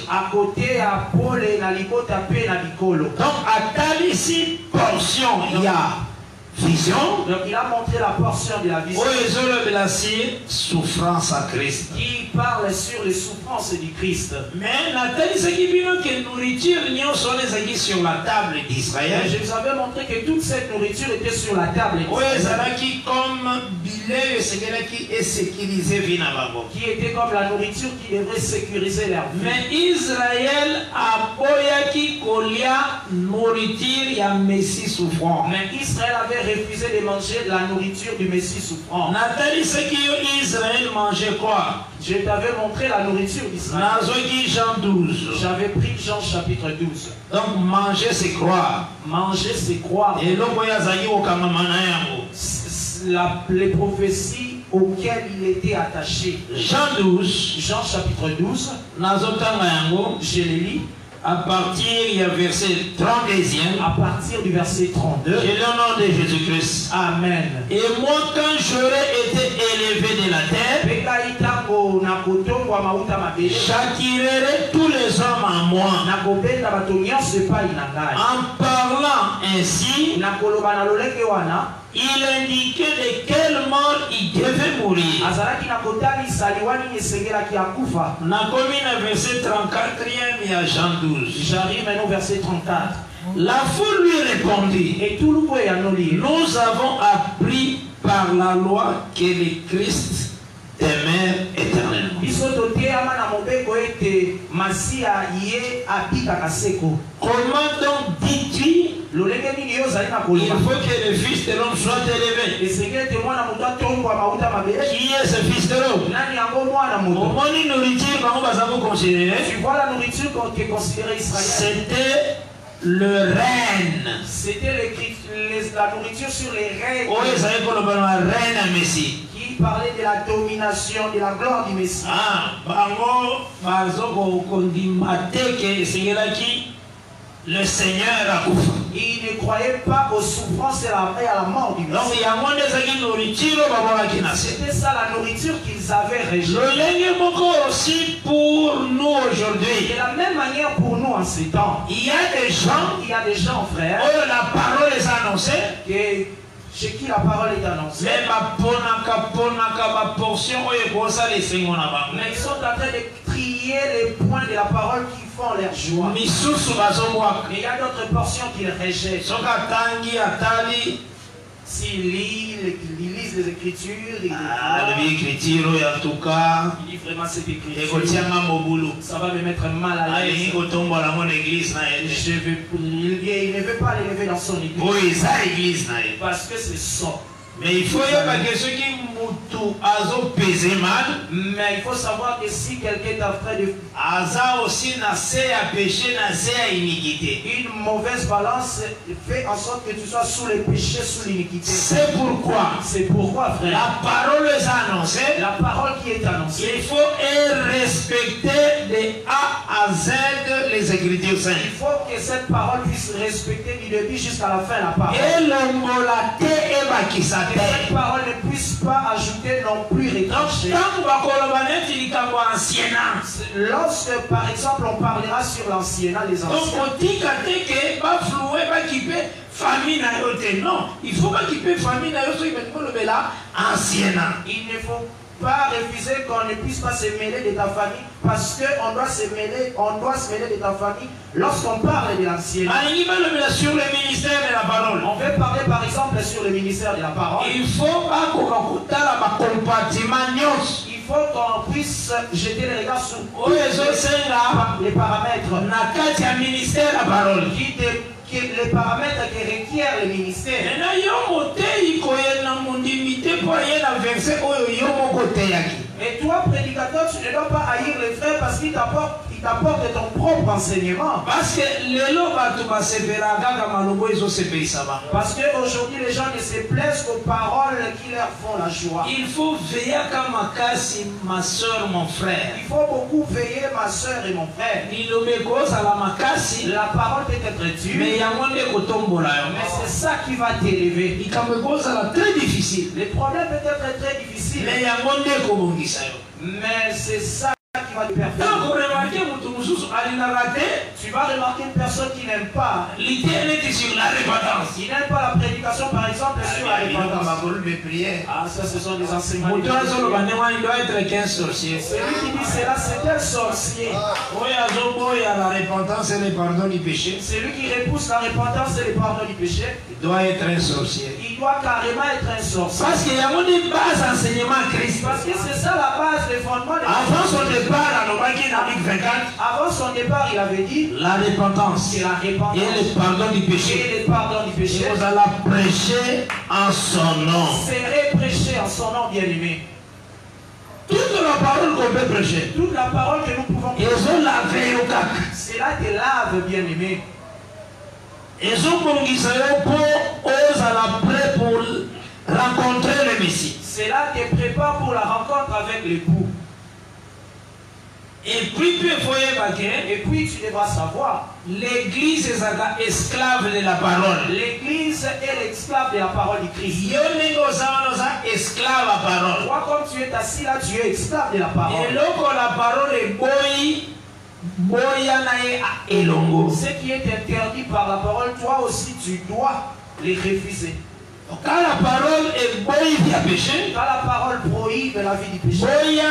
Donc à telle ici portion, il y a vision. Donc il a montré la portion de la vision. Souffrance à Christ. Qui parle sur les souffrances du Christ. Mais Nathalie, ce qui veut que nourriture sur la table d'Israël. Je vous avais montré que toute cette nourriture était sur la table d'Israël. Qui était comme la nourriture qui devrait sécuriser leur vie. Mais Israël a boyaki kolia nourriture ya Messie souffrant. Mais Israël avait refusé de manger de la nourriture du Messie souffrant. Nathalie, ce qui Israël mangeait quoi? Je t'avais montré la nourriture d'Israël. Jean 12. J'avais pris Jean chapitre 12. Donc manger c'est croire. Manger c'est croire. Et les prophéties auxquelles il était attaché. Jean 12. Jean chapitre 12. Je les lis. À partir du verset 32e. À partir du verset 32. J'ai le nom de Jésus-Christ. Amen. Et moi, quand j'aurai été élevé de la terre, j'attirerai tous les hommes à moi. En parlant ainsi, il indiquait de quelle mort il devait mourir. Verset 34e, il y a Jean 12. J'arrive maintenant au verset 34. La foule lui répondit. Et tout le monde nous avons appris par la loi que le Christ demeure éternellement. Comment donc dis-tu il faut que le Fils de l'homme soit élevé? Qui est ce Fils de l'homme? Tu vois la nourriture qui est considérée Israël. C'était le règne. C'était la nourriture sur les règnes. Qui parlait de la domination, de la gloire du Messie. Le Seigneur a coupé. Il ne croyait pas aux souffrances et à la mort du Messie. C'était ça la nourriture qu'ils avaient rejetée. Aussi pour nous aujourd'hui. De la même manière pour nous en ces temps. Il y a des gens, frères. La parole est annoncée. Chez qui la parole est annoncée. Mais ils sont en train de trier les points de la parole qui font leur joie. Mais il y a d'autres portions qu'ils rejettent. S'ils lisent les Écritures, il dit vraiment cette écriture, ça va me mettre mal à l'aise. Il ne veut pas l'élever dans son église. Parce que c'est son. Mais il faut mais il faut savoir que si quelqu'un est en train de une mauvaise balance fait en sorte que tu sois sous les péchés, sous l'iniquité. C'est pourquoi, frère, la parole est annoncée. La parole qui est annoncée. Il faut respecter de A à Z les Écritures saintes. Il faut que cette parole puisse respecter du début jusqu'à la fin la parole. Et cette parole ne puisse pas ajouter non plus retrancher. Lorsque par exemple on parlera sur l'ancienat, les anciens. Non, il faut pas qu'il paie famille. Il ne faut pas refuser qu'on ne puisse pas se mêler de ta famille, parce qu'on doit se mêler de ta famille lorsqu'on parle de l'ancienne. Sur le ministère de la parole. On veut parler par exemple sur le ministère de la parole. Il faut pas qu'on puisse jeter les regards sur les paramètres. Ministère de la parole. Les paramètres qui requièrent le ministère. Et toi, prédicateur, tu ne dois pas haïr les frères parce qu'ils t'apportent ton propre enseignement. Parce qu'aujourd'hui, les gens ne se plaisent qu'aux paroles qui leur font la joie. Il faut veiller à ma soeur, mon frère. Il faut beaucoup veiller, ma soeur et mon frère. La parole peut être dure. Mais c'est ça qui va t'élever. Très difficile. Les problèmes peuvent être très difficiles. Mais c'est ça qui va te perfectionner. Tu vas remarquer une personne qui n'aime pas. Il n'aime pas la prédication, par exemple, sur la repentance. Ah, ça, ce sont des enseignements. Celui qui dit cela, c'est un sorcier. La repentance et le pardon du péché. Celui qui repousse la repentance et le pardon du péché, il doit être un sorcier. Il doit carrément être un sorcier. Parce qu'il y a une base enseignement à Christ. Parce que c'est ça la base, le fondement de avant son départ, avant son départ, il avait dit la repentance et le pardon du péché. Et le pardon du péché. Vous allez prêcher en son nom. Serez prêché en son nom, bien-aimé. Toute la parole qu'on peut prêcher. Toute la parole que nous pouvons prêcher. Cela te lave, bien-aimé. Ils ont pour rencontrer le Messie. Cela te prépare pour la rencontre avec l'époux. Et puis tu devras savoir, l'église est esclave de la parole. L'église est l'esclave de la parole du Christ. Esclave à parole. Toi, comme tu es assis là, tu es esclave de la parole. Et lorsque la parole est ce qui est interdit par la parole, toi aussi tu dois les refuser. Quand la parole est prohibe à péché, quand la parole prohibe la vie du péché,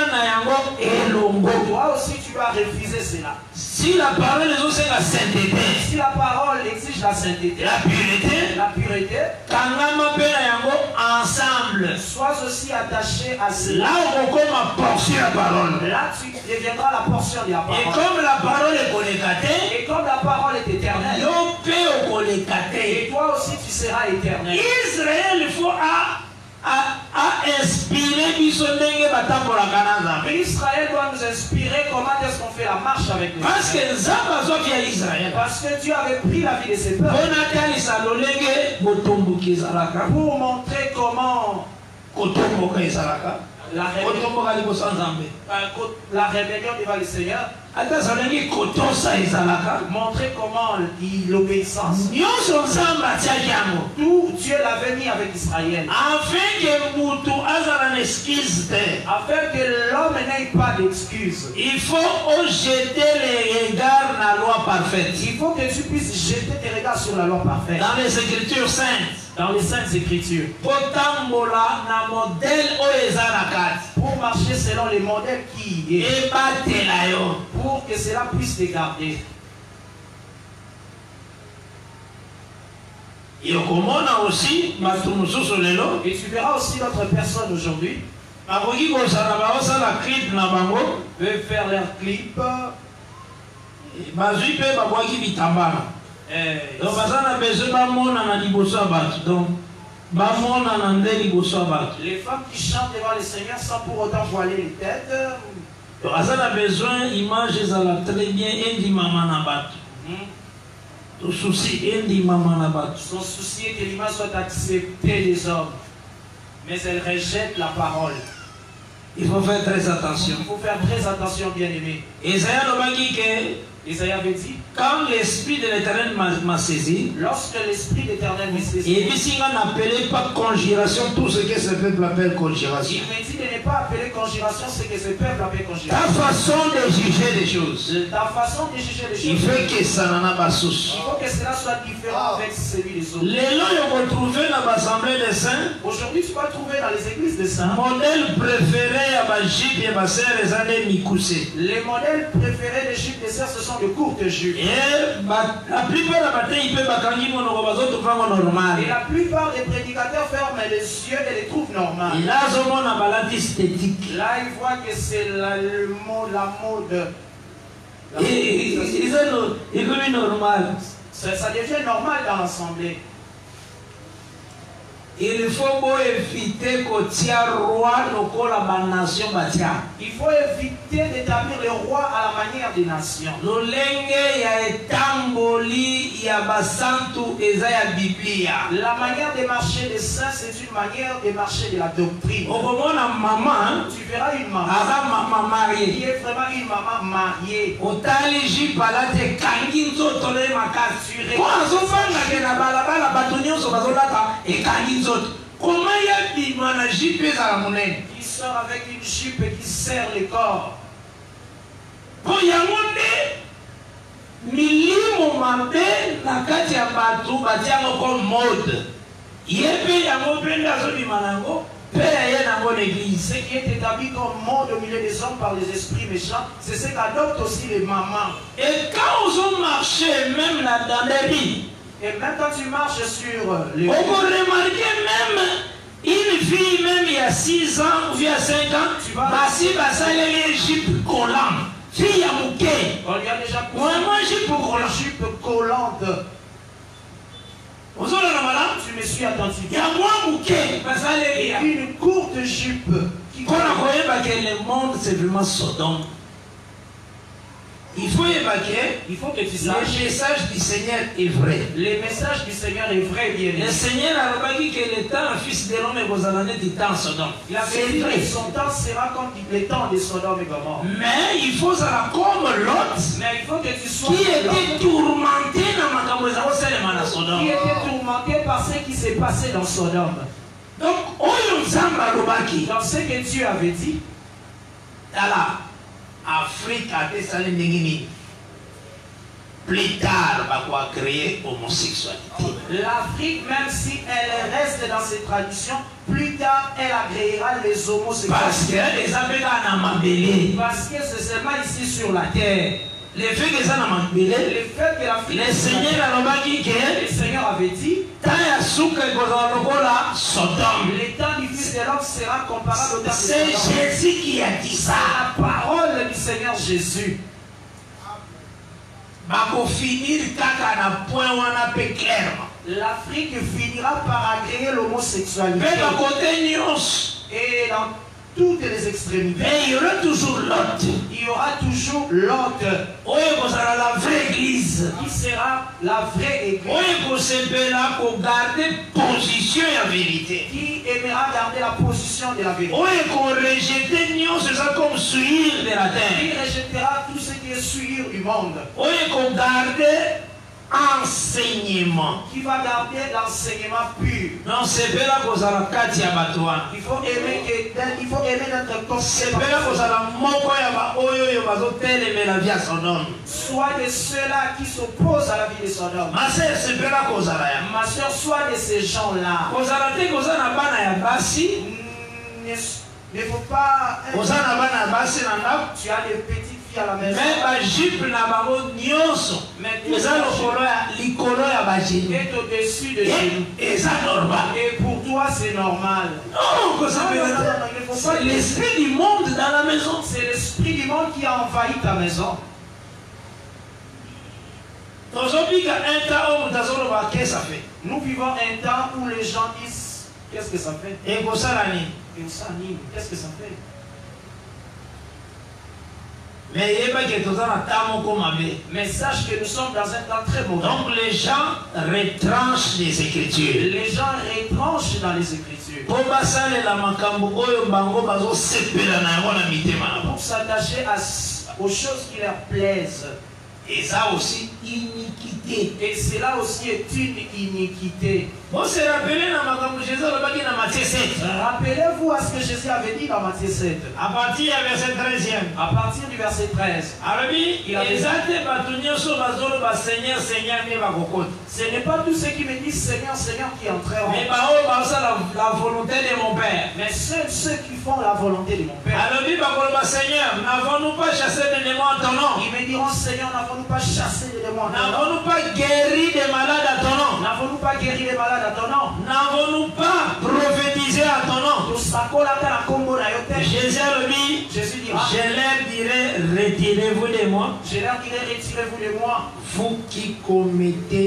toi aussi tu dois refuser cela. Si la parole exige la sainteté, si la parole exige la sainteté, la pureté, ensemble. semblable. Sois aussi attaché à cela. Là où on comme portion la parole. Là, tu deviendras la portion de la parole. Et comme la parole est connectée, Et comme la parole est éternelle, yo peut connecter. et toi aussi tu seras éternel. Israël, il faut inspirer biso ndenge batambolaka na Nzambe. Israël doit nous inspirer comment est-ce qu'on fait la marche avec les Parce que Nzambe azwaki ya Israël. Parce que Dieu avait pris la vie de ses peuples Mpona atalisa lolenge botomboki ezalaka. pour montrer comment Kotomboka ezalaka. la Kotomboka liboso ya Nzambe. rébellion devant le Seigneur, Ata azalaki kotosa ezalaka. montrer comment l'obéissance. Nyonso Nzambe atiaki yango. Tout Dieu l'avait mis avec Israël. Afin que mutu azala na excuse te. Afin que l'homme n'ait pas d'excuses. Il faut jeter les regards dans la loi parfaite. Il faut que tu puisses jeter tes regards sur la loi parfaite. Dans les Écritures saintes. Dans les Saintes Écritures. Potambola na modèle oyo eza na kati. Pour marcher selon les modèles qui est. Ebatela yo. Pour que cela puisse te garder. Yokomona aussi bato mosusu lelo. Et tu verras aussi d'autres personnes aujourd'hui. Bakoki kozala baosala clip na bango. Peuvent faire leur clip. Bazwi mpe babwaki bitambala. Donc baza na besoin bamona na liboso ya bato. Donc bamona na nde liboso ya bato. Les femmes qui chantent devant le Seigneur sans pour autant voiler les têtes. Donc baza na besoin image ezala très bien endimama na bato. Ton souci endimama na bato. Son souci est que l'image soit acceptée des hommes. Mais elle rejette la parole. Il faut faire très attention. Il faut faire très attention, bien-aimé. Isaïe lobaki que Isaïe avait dit, quand l'esprit de l'Éternel m'a saisi, lorsque l'esprit d'Éternel me saisit, et puis n'appelait pas conjuration tout ce que ce peuple appelle conjuration. il me dit de ne pas appeler conjuration ce que ce peuple appelle Ta conjuration. façon de juger les choses, Ta façon de juger les il choses, fait que ça n'en a pas sous. il faut que cela soit différent avec celui des autres. Les lois qu'on retrouvé dans l'assemblée des saints, Aujourd'hui, tu vas trouver dans les églises de saints modèle préféré à Bajib et Basser les années Mikoussé. les modèles préférés des jupes des sœurs, ce sont de courtes jupes. Et la plupart de la bataille, il peut bakangi mon normal. Et la plupart des prédicateurs ferment les yeux et les trouvent normales. Et là, on a maladie esthétique. Là, ils voient que c'est la mode. Et ils sont normal. Ça devient normal dans l'assemblée. Il faut éviter que tia roi la nation batia. Il faut éviter d'établir le roi à la manière des nations. Lolenge ya etamboli ya basantu eza ya Biblia. La manière de marcher des saints, c'est une manière de marcher de la doctrine. Okomona maman, Tu verras une maman ara maman mariée. qui est vraiment une maman mariée. Otali jipala te kangi nzoto le makasi. Kwa azobanga ke na balabala bato nyonso bazolata ekangi nzoto. Comment ya bima na jipe ezala monene? Qui sort avec une jupe et qui serre le corps. Po yango nde milimo mabe na kati ya bato batiango comme mode. Ye mpe yango mpe nde azobima nango mpe yaye nango l'église. Ce qui est établi comme mode au milieu des hommes par les esprits méchants, c'est ce qu'adoptent aussi les mamans. Et quand on marche même dans les vies, Et même quand tu marches sur les... on peut remarquer même une fille même il y a 6 ans ou il y a 5 ans, basi basale les jupes collantes. Fille à mouké. On lui a déjà poussé Vraiment jupe une collante. jupe collante. Vous avez la malade? Tu me suis attentif. Il y a moins mouké. Basale Et les une courte jupe. Qui Quand on croyait que le monde c'est vraiment Sodome. Il faut évacuer. Il faut que tu Le saches. message du Seigneur est vrai. Le message du Seigneur est vrai, bien Le aimé. Seigneur a dit que le temps, fils de l'homme, et vos années du temps Sodome. Il a C'est dit vrai. que son temps sera comme les temps de Sodome et Gomorrhe. Mais il faut ça comme Lot Mais il faut que tu sois qui l'homme était tourmenté dans ma camouflage Sodome. qui était tourmenté par ce qui s'est passé dans Sodome. Donc, Oyo Nzamba Lobaki, Dans ce que Dieu avait dit, dans l'Afrique a été salé n'engini. Plus tard, on va créer l'homosexualité. l'Afrique, même si elle reste dans ses traditions, plus tard, elle agréera les homosexuels. Parce que les appels à Namabélé, Parce que c'est seulement ici sur la terre. le fait que ça Namabélé, Le fait que l'Afrique... le Seigneur a Lobaki Le que Seigneur avait dit, les temps du Fils de l'homme sera comparable au temps de Sodome. C'est Jésus qui a dit ça. La parole du Seigneur Jésus. L'Afrique finira par agréer l'homosexualité. Et dans toutes les extrémités, mais il y aura toujours l'autre. Il y aura toujours l'autre. La vraie église. Qui sera la vraie église. Garder position et la vérité. Qui aimera garder la position de la vérité. Comme suivre de la terre. Qui rejettera tout ce qui est suivre du monde. Garder enseignement. Qui va garder l'enseignement pur. Non, c'est pas là qu'on a la carte à Batoa. Il faut aimer notre corps. C'est pas là qu'on a la moko ya ba oyo yo bazotel mais la vie à Sodome. Soit de ceux-là qui s'opposent à la vie de Sodome. Ma sœur, c'est pas là qu'on a la. Ma sœur, soit de ces gens-là. Qu'on a la tête qu'on a na bana ya basi. Ne faut pas. Qu'on a na bana basi na ndako. Tu as des petites filles à la maison. Mais ba jupe na bango nyonso. Mais ça likolo ya ba jini. Est au-dessus de genoux. Et ça normal. Et pour toi c'est normal. Non, que ça c'est l'esprit du monde dans la maison. C'est l'esprit du monde qui a envahi ta maison. Nous vivons un temps où les gens disent qu'est-ce que ça fait? Et ça qu'est-ce que ça fait? Mais sache que nous sommes dans un temps très mauvais. Donc les gens retranchent les Écritures. Les gens retranchent dans les Écritures. Pour s'attacher aux choses qui leur plaisent. Et ça aussi, iniquité. Et cela aussi est une iniquité. Rappelez-vous à ce que Jésus avait dit dans Matthieu 7. À partir du verset 13e. À partir du verset 13. Il avait dit, ce n'est pas tous ceux qui me disent Seigneur, Seigneur qui entreront. Mais la volonté de mon Père. Mais seuls ceux qui font la volonté de mon Père. Seigneur, n'avons-nous pas chassé des démons en ton nom? Ils me diront Seigneur, n'avons-nous pas chassé des démons en ton nom? N'avons-nous pas guéri des malades à ton nom? N'avons-nous pas guéri des malades à ton nom? N'avons-nous pas prophétisé à ton nom? Jésus a dit, je leur dirai, retirez-vous de moi. Je leur dirai, retirez-vous de moi. Vous qui commettez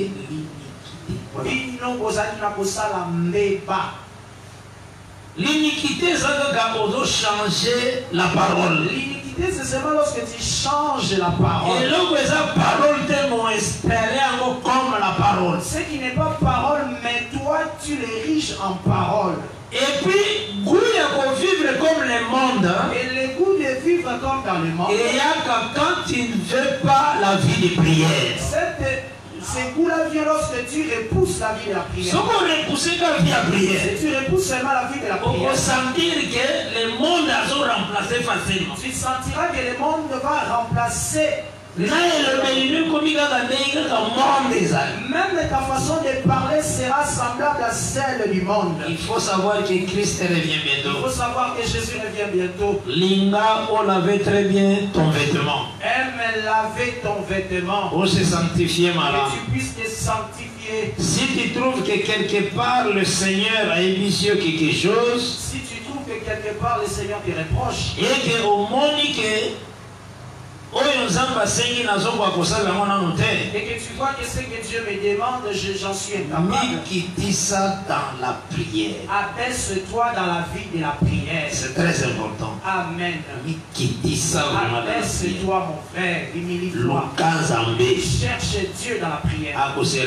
l'iniquité. L'iniquité, c'est quand on changer la parole. L'iniquité, c'est seulement lorsque tu changes la parole. Et là où la parole te m'ont espéré comme la parole. Ce qui n'est pas parole, mais toi, tu l'ériges en parole. Et puis, goût de vivre comme le monde. Et le goût de vivre comme dans le monde. Et il y a quand tu ne veux pas la vie de prière. Ce goût-là vient lorsque tu repousses la vie de la prière. Si tu repousses seulement la vie de la prière, on va sentir que le monde a remplacé facilement. Tu sentiras que le monde va remplacer. Même ta façon de parler sera semblable à celle du monde. Il faut savoir que Christ revient bientôt. Il faut savoir que Jésus revient bientôt. Linga, on lavait très bien ton vêtement. Aime laver ton vêtement. Pour se sanctifier, malade. Que tu puisses te sanctifier. Si tu trouves que quelque part le Seigneur a émissionné quelque chose. Si tu trouves que quelque part le Seigneur te reproche. Et qu'au monde que et que tu vois que ce que Dieu me demande, j'en suis incapable. Dans la prière. Abaisse-toi dans la vie de la prière. C'est très important. Amen. Abaisse-toi, mon frère. Humilie-toi. Cherche Dieu dans la prière.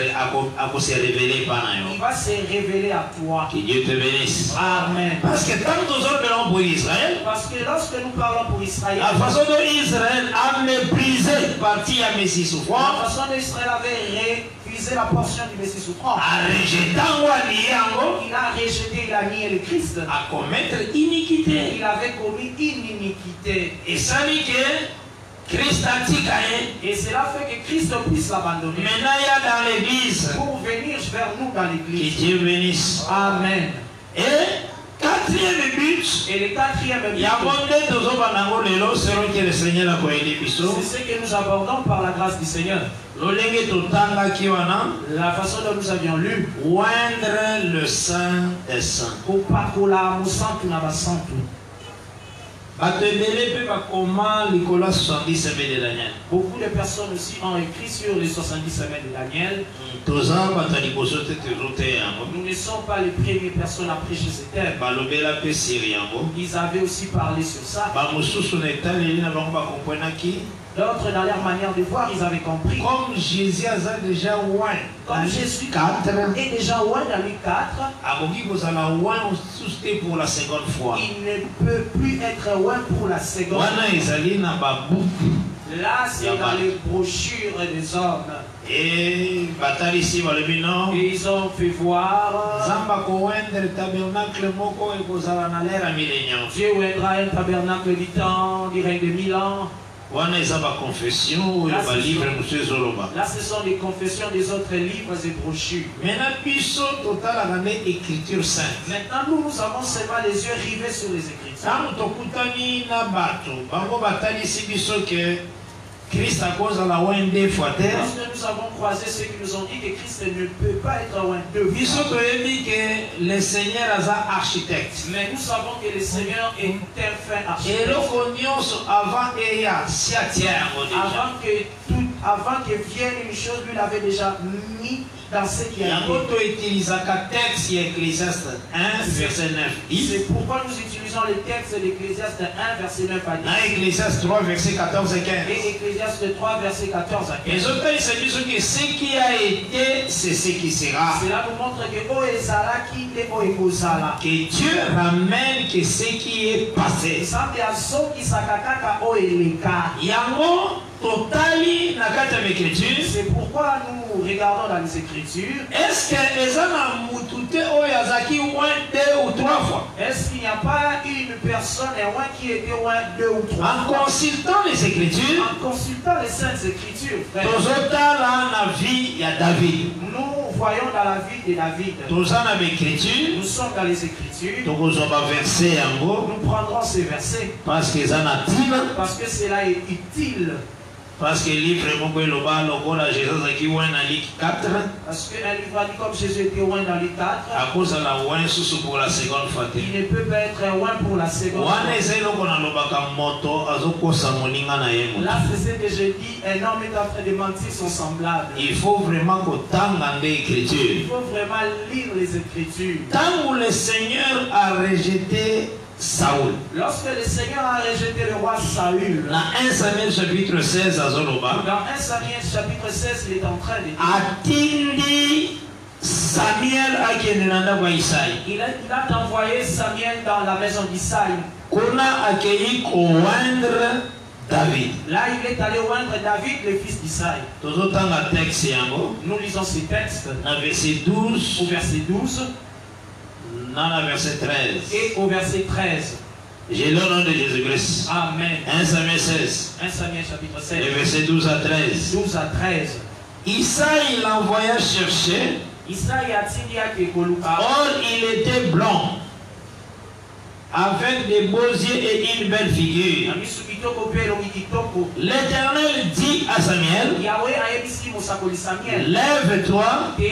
Il va se révéler à toi. Que Dieu te bénisse. Amen. Parce que quand nous parlons pour Israël, parce que lorsque nous parlons pour Israël, la façon dont Israël a méprisé partie à Messie souffrant. La façon dont Israël avait refusé la portion du Messie souffrant. Il a rejeté, il a nié le Christ. À commettre iniquité. Il avait commis une iniquité. Et ça dit que Christ a dit. Et cela fait que Christ puisse l'abandonner. Maintenant il y a dans l'église. Pour venir vers nous dans l'église. Que Dieu bénisse. Amen. Et quand quatrième but, Et le quatrième but, c'est ce que nous abordons par la grâce du Seigneur. La façon dont nous avions lu, oindre le Saint des Saints. Beaucoup de personnes aussi ont écrit sur les 70 semaines de Daniel. Nous ne sommes pas les premières personnes à prêcher ce thème. Ils avaient aussi parlé sur ça. D'autres, dans leur manière de voir, ils avaient compris. Comme Jésus a déjà oint. Comme Jésus est déjà oint dans Luc 4. Pour la seconde fois. Il ne peut plus être oint pour la seconde fois. Là, c'est dans les brochures des hommes. Et ils ont fait voir. Dieu oindra un tabernacle du temps, du règne de 1000 ans. Là, ce sont des confessions des autres livres et brochures. Maintenant, nous avons seulement les yeux rivés sur les Écritures. Christ à cause de la oint deux fois terre. Lorsque nous avons croisé ceux qui nous ont dit que Christ ne peut pas être oint deux fois. Ils ont dit que le Seigneur est un architecte. Mais nous savons que le Seigneur est un fin architecte. Et avant que vienne une chose, lui l'avait déjà mis dans ce qui a été. C'est pourquoi nous utilisons les textes d'Ecclésiaste 1, verset 9 à 10. Ecclésiaste 3, verset 14 et 15. Et Ecclésiaste 3, verset 14 à 15. Les auteurs ils se disent que ce qui a été, c'est ce qui sera. Cela nous montre que Que Dieu ramène que ce qui est passé. Totali na kati ya écriture. C'est pourquoi nous regardons dans les Écritures. Est-ce que les ana mutute oyazaki oint 2 ou 3 fois? Est-ce qu'il n'y a pas une personne qui était oint 2 ou 3 fois? En consultant les Écritures. En consultant les Saintes Écritures. Tozotala na vie ya David. Nous voyons dans la vie de David. Tozana écriture. Nous sommes dans les Écritures. Verset nous prendrons ces versets. Parce que cela est utile. Parce que le livre Jésus qui est dans Luc 4. Parce qu'un livre dit comme Jésus était oint dans Luc 4. À cause de la oint pour la seconde fois. Il ne peut pas être oint pour la seconde fois. Là, c'est ce que je dis, un homme est en train de mentir son semblable. Il faut vraiment que l'écriture. Il faut vraiment lire les Écritures. Tant où le Seigneur a rejeté Saoul. Lorsque le Seigneur a rejeté le roi Saül. Dans 1 Samuel chapitre 16 à Zoloba. Dans 1 Samuel chapitre 16, il est en train de dire. Atindi Samuel a il a envoyé Samuel dans la maison d'Isaïe. Kona accueilli oindre David. Là, il est allé oindre David, le fils d'Isaïe. Nous lisons ces textes. Verset 12. Au verset 12. Verset 13. Et au verset 13. J'ai le nom de Jésus-Christ. Amen. 1 Samuel 16. 1 Samuel chapitre 16. Et verset 12 à 13. 12 à 13. Isaïe l'envoya chercher. Or, il était blanc, avec des beaux yeux et une belle figure. L'Éternel dit à Samuel, lève-toi,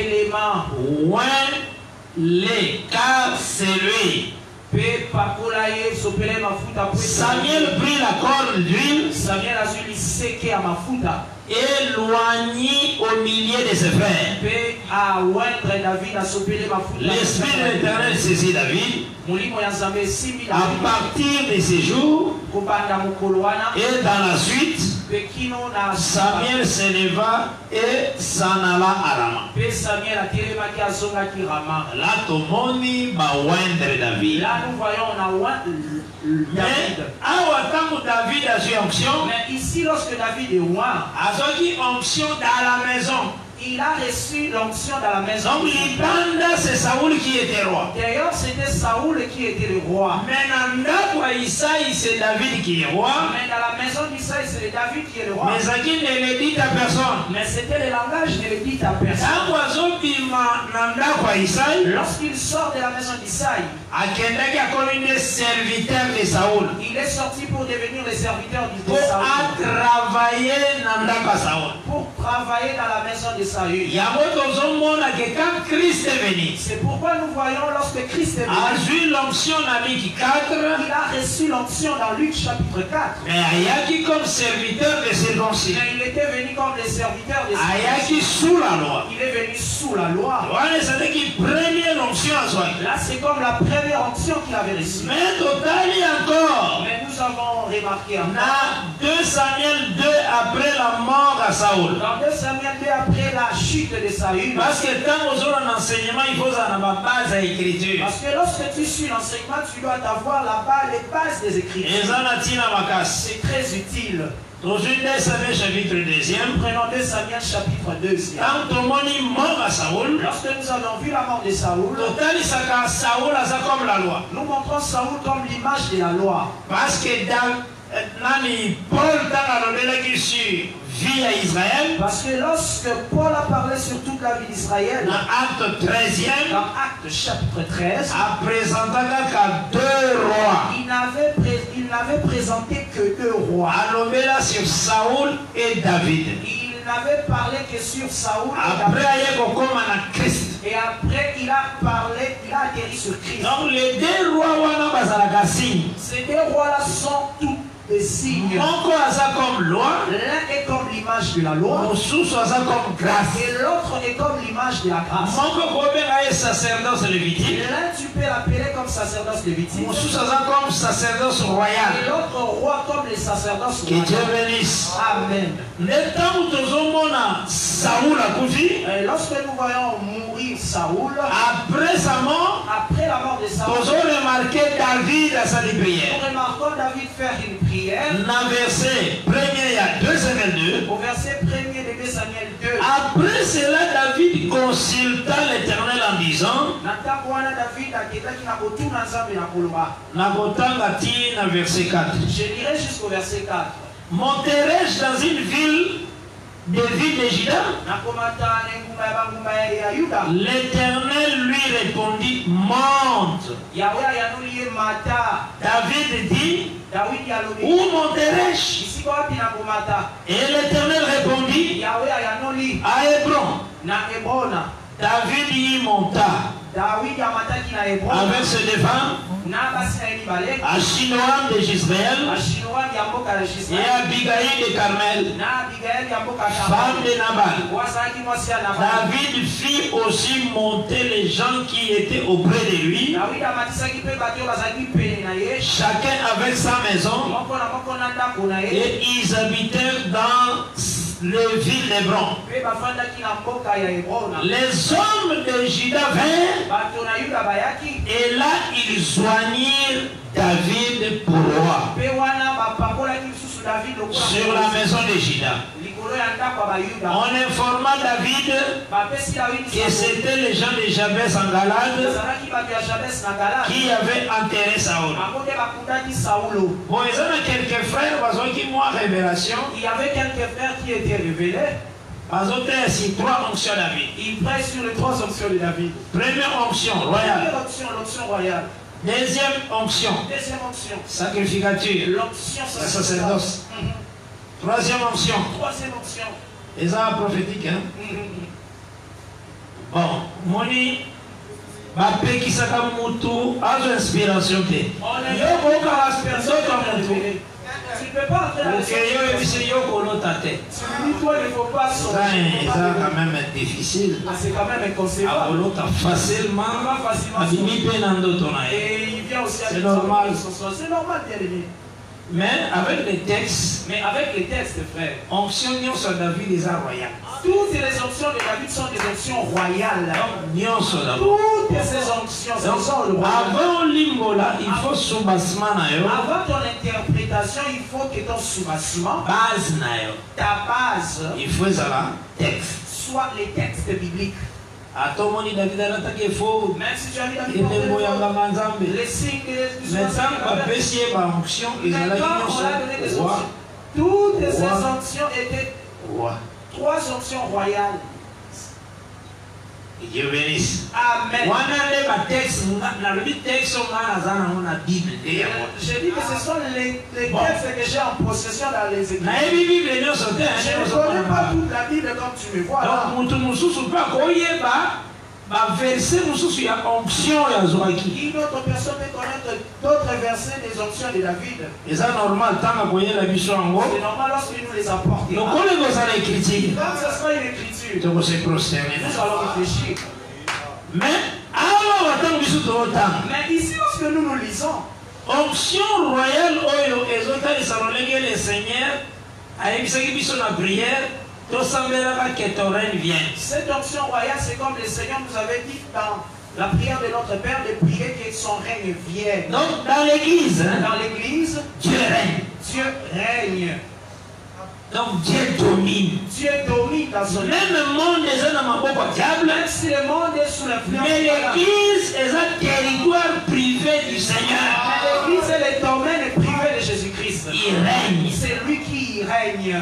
oins-les, car c'est lui. Samuel prit la corne d'huile, éloigné au milieu de ses frères. L'Esprit de l'Éternel saisit David à partir de ces jours, et dans la suite Samuel s'éleva et s'en alla à Rama. Là, Tomoni va oindre David. Là, nous voyons David a su onction. Mais ici, lorsque David est roi, a eu onction dans la maison. Il a reçu l'onction dans la maison. Donc l'Ibanda, c'est Saoul qui était roi. D'ailleurs, c'était Saoul qui était le roi. Mais dans Isaïe, c'est David qui est roi. Mais dans la maison d'Isaïe, c'est David qui est le roi. Mais ça qui ne le dit à personne. Mais c'était le langage, ne le dit à personne. lorsqu'il sort de la maison d'Isaïe, il est sorti pour devenir le serviteur de Saül, pour travailler dans la maison de Saül. C'est pourquoi nous voyons lorsque Christ est venu, il a reçu l'onction dans Luc chapitre 4. Mais il était venu comme le serviteur de sous la loi. Il est venu sous la loi. Là, c'est comme la première onction qu'il avait reçue. Mais nous avons remarqué dans 2 Samuel 2 après la mort à Saül. Dans 2 Samuel 2 après la chute de Saül. Parce que quand vous aurez un enseignement, il faut avoir une base à l'écriture. Parce que lorsque tu suis l'enseignement, tu dois avoir les bases des Écritures. C'est très utile. Aujourd'hui, 2 Samuel chapitre 2. Prenons 2 Samuel chapitre 2. Quand tout le monde est mort à Saül, lorsque nous avons vu la mort de Saül, comme la loi. Nous montrons Saül comme l'image de la loi. Parce que dans Paul vie à Israël, parce que lorsque Paul a parlé sur toute la vie d'Israël, dans Acte 13e, dans Acte chapitre 13, a présenté qu'à 2 rois. Il n'avait présenté que 2 rois. Là sur Saül et David. Il n'avait parlé que sur Saül et David. Et après, il a atterri sur Christ. Donc les 2 rois, ces 2 rois-là sont tous des signes. L'un comme loi, l'un est comme l'image de la loi, comme grâce. Et l'autre est comme l'image de la grâce. L'un tu peux l'appeler comme sacerdoce lévitique. Comme sacerdoce royal. Et l'autre roi comme les sacerdoces royaux. Que Dieu bénisse. Amen. Et lorsque nous voyons mourir Saül, après sa mort, après la mort de Saül, nous remarquons David à sa prière. Nous remarquons David faire une prière. Dans verset 1er, il y a 2 Samuel 2. Au verset 1er de 2 Samuel 2. Après cela, David consulta l'Éternel en disant, verset 4. Je lirai jusqu'au verset 4. Monterai-je dans une ville de Juda? L'Éternel lui répondit, monte. David dit, où monterai-je? Et l'Éternel répondit, à Hébron. David y monta avec ses devants à Shinoam de Gisraël et à Abigail de Carmel, femme de Nabal. David fit aussi monter les gens qui étaient auprès de lui, chacun avec sa maison, et ils habitèrent dans les villes d'Hébron. Les hommes de Juda vinrent et là ils joignirent David pour roi sur la maison de Juda. On informa David que c'était les gens de Jabès en Galade qui avaient enterré Saül. Bon, ils ont quelques frères qui ont révélation. Il y avait quelques frères qui étaient révélés. Sur 3 onctions de David. Il prête sur les 3 onctions de David. Première onction royale. L'onction royale. Deuxième onction. Sacrificature. L'onction sacerdoce. Troisième onction. Les arts prophétiques. Hein? Bon, Moni, Bape qui s'akamutu, a inspiration. Tu ne peux pas faire la toi, il ne faut pas sortir. C'est quand même difficile. C'est quand même inconcevable. Facilement. Et il vient aussi avec c'est normal. C'est normal, bien aimé. Mais avec les textes, frère, onction sur David les royales. Toutes les onctions de David sont des onctions royales. Toutes ces onctions sont royales. Avant l'imbola, il faut soubassement. Avant ton interprétation, il faut que ton soubassement, ta base, il faut ça texte, soit les textes bibliques. Même si tu as mis les signes de toutes ces onctions étaient 3 onctions royales. Que Dieu bénisse. Amen. Je dis que ce sont les textes que j'ai en possession dans les églises. Je ne connais pas toute la Bible comme tu me vois là. Une autre personne peut connaître d'autres versets des options de David. C'est normal lorsque nous les apportons. Comme ce sera une écriture, nous allons réfléchir. Mais ici, lorsque nous nous lisons, onction royale oyo ezotali salonenge le Seigneur ayebisaki biso na prière tosambelaka que ton règne vienne. Cette onction royale, c'est comme le Seigneur nous avait dit dans la prière de notre Père de prier que son règne vienne. Donc dans l'église, Dieu règne. Dieu règne. Donc Dieu domine. Dieu domine dans son même le monde est dans ma diable. Même si le monde est sous l'influence. Mais l'église est un territoire privé du Seigneur. Mais l'église est le domaine privé de Jésus-Christ. Il règne. C'est lui qui règne.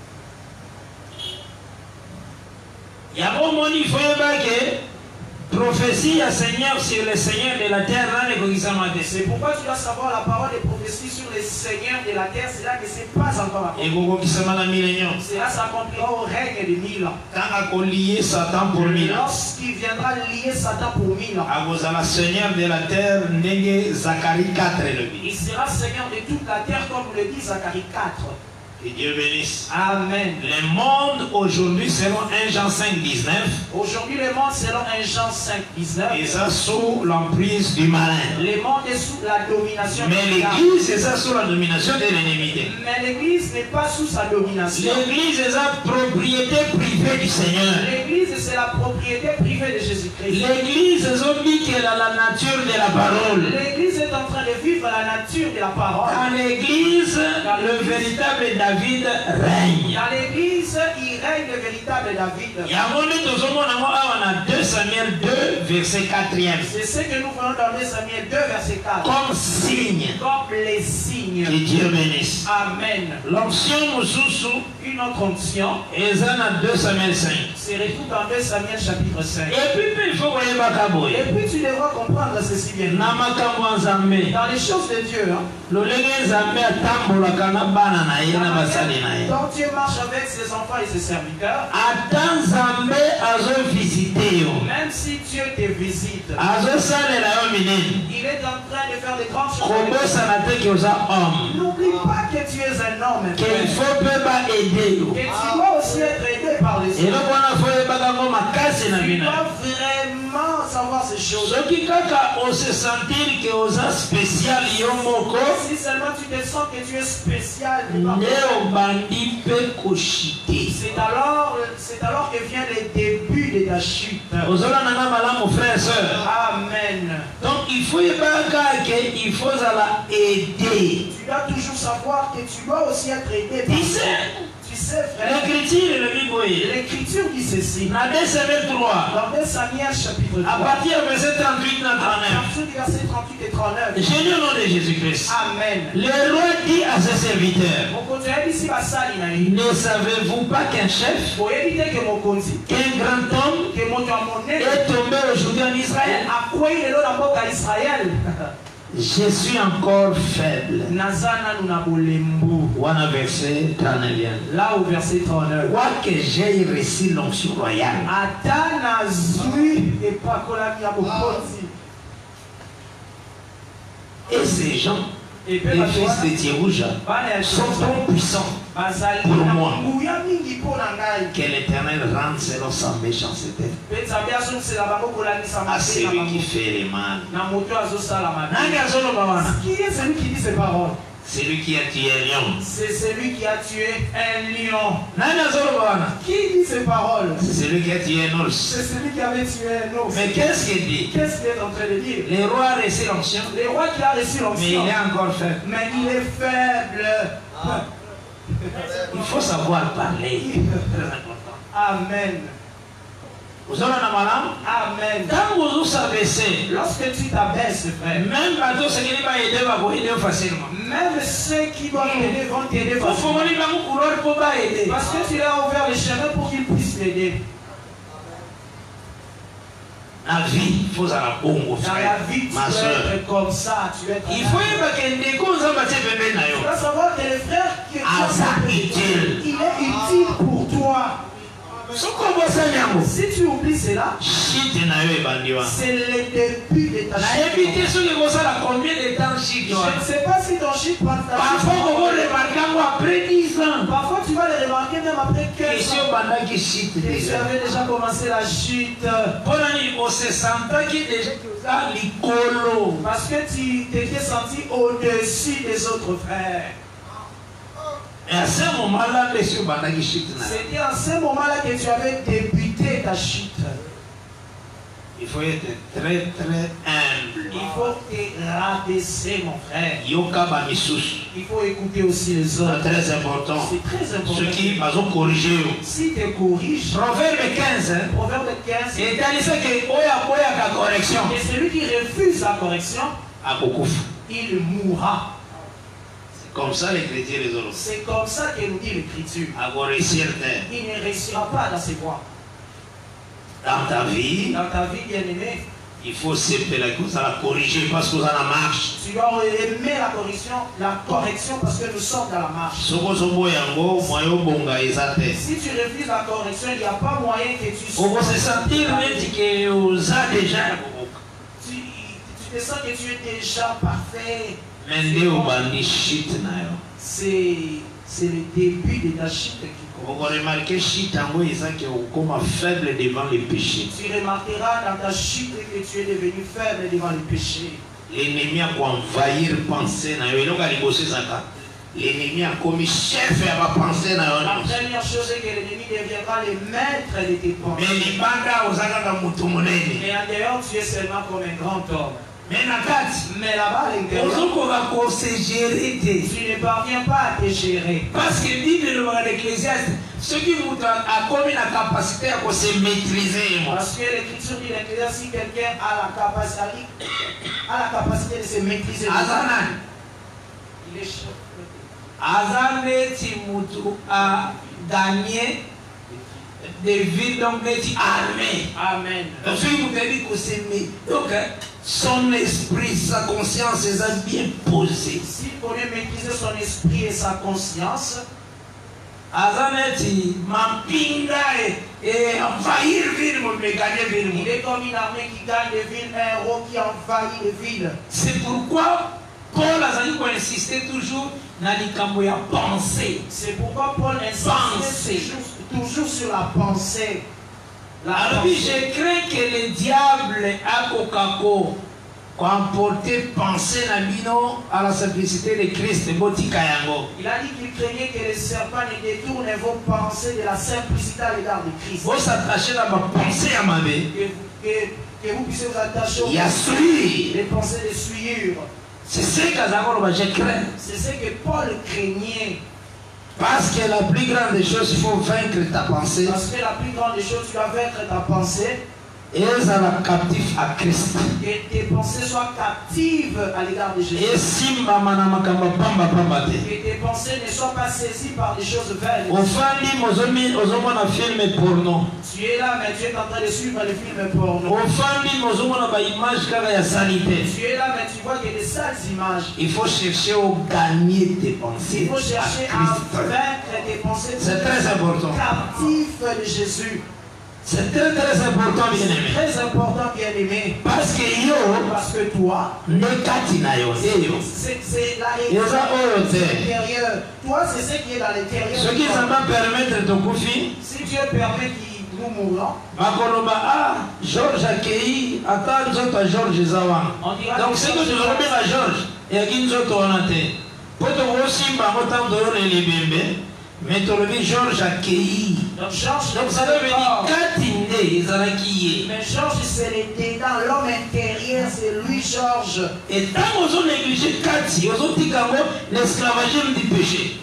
Il y a un moment il faut que prophétie à Seigneur sur le Seigneur de la terre. C'est pourquoi tu dois savoir la parole des prophéties sur le Seigneur de la terre. C'est là que ce n'est pas encore accompli. Cela s'accomplira au règne de 1000 ans. Lorsqu'il viendra lier Satan pour 1000 ans. Seigneur de la terre, Zacharie 4 il sera Seigneur de toute la terre comme le dit Zacharie 4. Que Dieu bénisse. Amen. Le monde aujourd'hui, selon 1 Jean 5, 19. Aujourd'hui, le monde, selon 1 Jean 5, 19. Et ça sous l'emprise du malin. Le monde est sous la domination. Mais l'église, c'est ça sous la domination de l'ennemi. Mais l'église n'est pas sous sa domination. L'église est la propriété privée du Seigneur. L'église, c'est la propriété privée de Jésus-Christ. L'église, c'est la nature de la parole. L'église est en train de vivre la nature de la parole. Dans l'église, le véritable David règne. Dans l'église, il règne le véritable David. Il y a un 2 Samuel 2, verset 4e. C'est ce que nous voyons dans 2 Samuel 2, verset 4. Comme signe. Comme les signes. Que Dieu bénisse. Amen. L'onction Moussousou. Une autre onction. Et ça dans 2 Samuel 5. C'est retrouvé dans 2 Samuel chapitre 5. Et puis il faut que Et puis tu devras comprendre ceci bien. Dans les choses de Dieu. Quand Dieu marche avec ses enfants et ses serviteurs. Même si Dieu te visite. Il est en train de faire des grandes choses. N'oublie pas que tu es un homme. Qu'il faut aider. Que tu dois aussi être aidé par les autres. Tu dois vraiment savoir ces choses. Si seulement tu te sens que tu es spécial, c'est alors que vient le début de ta chute. Amen. Donc il faut aider. Tu dois toujours savoir que tu dois aussi être aidé. Tu sais, frère. L'écriture dit ceci. Dans 2 Samuel chapitre 3. À partir du verset 38 à partir du verset 38 et 39. Jésus au nom de Jésus-Christ. Amen. Le roi dit à ses serviteurs. Ne savez-vous pas qu'un chef, qu'un grand homme est tombé aujourd'hui en Israël? Je suis encore faible. Wana verset 39. Là au verset 39. Quoique j'ai reçu l'onction royale. Et ces gens, les fils de Thérouja, sont trop puissants pour moi. Que l'Éternel rende selon sa méchanceté à celui qui fait les mal. Qui est celui qui dit ces paroles? C'est lui qui a tué un lion. C'est celui qui a tué un lion. Qui dit ces paroles? C'est celui qui a tué un ours. C'est celui qui avait tué un ours. Mais qu'est-ce qu'il dit? Qu'est-ce qu'il est en train de dire? Le roi a reçu l'onction. Le roi qui a reçu l'onction. Mais il est encore faible. Mais il est faible. Il faut savoir parler. Très important. Amen. Amen. Quand vous s'abaissez, lorsque tu t'abaisses, frère, même bateau ce qui n'est pas aidé va vous aider facilement. Même ceux qui doivent t'aider vont t'aider facilement. Parce que tu leur as ouvert le chemin pour qu'ils puissent t'aider. La vie, il faut Dans la vie, tu ma dois soeur. être comme ça. Tu dois être Il faut tu dois savoir que le frère que tu as utile. il est utile pour toi. Si tu oublies cela, c'est le début de ta chute. Combien de temps Je ne sais pas si ton chute prend ta après 10 ans. Parfois tu vas le remarquer même après 15 ans. qui chute Et tu avais déjà commencé la chute. Parce que tu t'étais senti au-dessus des autres frères. Et à ce moment-là, C'était à ce moment-là que tu avais débuté ta chute. il faut être très très humble. Il faut te rabaisser, mon frère. Yoka Il faut écouter aussi les c'est autres. très important. C'est très important. Ceux qui vont corriger. Si tu corriges, Proverbe 15. Proverbe 15, Et que correction. et celui qui refuse la correction, il mourra. C'est comme ça les chrétiens les autres. C'est comme ça que nous dit l'Écriture. Il ne réussira pas dans ses voies. Dans ta vie, Dans ta vie, bien-aimé, il faut s'épauler la corriger parce que vous en marche. tu dois aimer la correction parce que nous sommes dans la marche. Si tu refuses la correction, il n'y a pas moyen que tu sois. On va se sentir que vous avez déjà. Tu te sens que tu es déjà parfait. C'est le début de ta chute qui Vous commence. remarquez comme faible devant les péchés. Tu remarqueras dans ta chute que tu es devenu faible devant le péché. L'ennemi a envahir pensée. L'ennemi a commis chef et a pensé. La première chose est que l'ennemi deviendra le maître de tes pensées. Mais en dehors, tu es seulement comme un grand homme. Mais là-bas, à l'intérieur, tu ne parviens pas à te gérer. Parce que dit dans l'Ecclésiaste, ceux qui ont commis la capacité à se maîtriser. Parce que l'Écriture dit l'Ecclésiaste, si quelqu'un a la capacité de se maîtriser, il est chef. Azane Timutu a gagné des villes, donc des armées. Amen. Donc, si vous avez dit que c'est donc son esprit, sa conscience, les a bien posés. S'il connaît maîtriser son esprit et sa conscience, Azaneti, Mampinga et envahir ville, mais gagner ville. il est comme une armée qui gagne des villes, un héros qui envahit les villes. C'est pourquoi Paul a insisté toujours dans les pensée. C'est pourquoi Paul insiste toujours sur la pensée. Alors je crains que le diable a Coca-Cola emporté penser à la simplicité de Christ. Il a dit qu'il craignait que les serpents ne détournent vos pensées de la simplicité à l'égard de Christ. Vous s'attachez à ma pensée à ma vie. Que vous puissiez vous attacher aux les pensées de souillure. C'est ce que je crains. C'est ce que Paul craignait. Parce que la plus grande des choses, il faut vaincre ta pensée. Parce que la plus grande des choses, tu dois vaincre ta pensée. Et elles sont captives à Christ. Que tes pensées soient captives à l'égard de Jésus. Et si que tes pensées ne soient pas saisies par des choses vaines. Tu es là, mais tu es en train de suivre les films porno. Tu es là, mais tu vois que des sales images. Il faut chercher à gagner tes pensées. Il faut chercher à vaincre tes pensées. C'est très important. Captif de Jésus. C'est très très important, bien aimé. Très important, bien aimé. Parce que toi, c'est l'intérieur. Toi, c'est ce qui est dans l'intérieur. Ce qui va permettre de confier. Si Dieu permet qu'il nous mourons. Georges accueilli, attends, nous autres à Georges Zawa. Donc, c'est que tu veux remettre à Georges. Et à qui nous autres on a été. Pour te voir aussi, autant de les bébés. Mais tu as Georges accueilli. Donc ça veut dire Katinde, mais Georges c'est le dedans, l'homme intérieur, c'est lui Georges. Et tant qu'on a négligé Kati, on a dit l'esclavagisme du péché.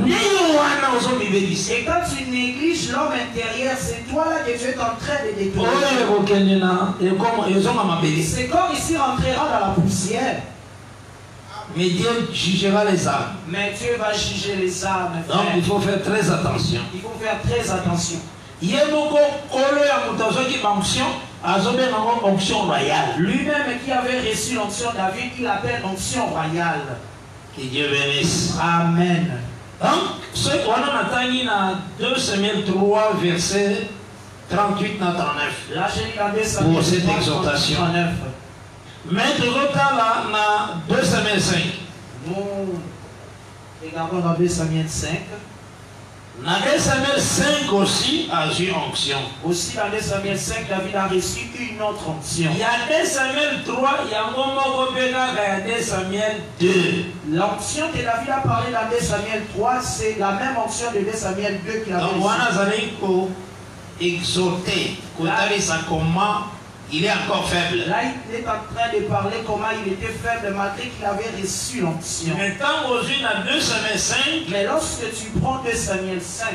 Et quand tu négliges l'homme intérieur, c'est toi là que tu es en train de détruire. C'est comme ici rentrera dans la poussière. Mais Dieu jugera les âmes. Mais Dieu va juger les âmes. Donc il faut faire très attention. Il faut faire très attention. onction royale. Lui-même qui avait reçu l'onction David, il l'appelle onction royale. Que Dieu bénisse. Amen. Donc, ce qu'on a entendu dans 2 Samuel 3, verset 38 à 39. Là, j'ai dit dans 2 Samuel Pour cette 3, exhortation. 39. Mais tout autant là, dans 2 Samuel 5. Nous regardons dans 2 Samuel 5. Dans 2 Samuel 5 aussi, a eu onction. Aussi dans 2 Samuel 5, David a reçu une autre onction. Il y a 2 Samuel 3, il y a un moment il y a 2 Samuel 2. L'onction que David a parlé dans 2 Samuel 3, c'est la même onction de 2 Samuel 2 qu'il a Donc, on a exhorté, comment il est encore faible. Là, il est en train de parler comment il était faible malgré qu'il avait reçu l'onction. Maintenant, aujourd'hui, dans 2 Samuel 5, mais lorsque tu prends 2 Samuel 5,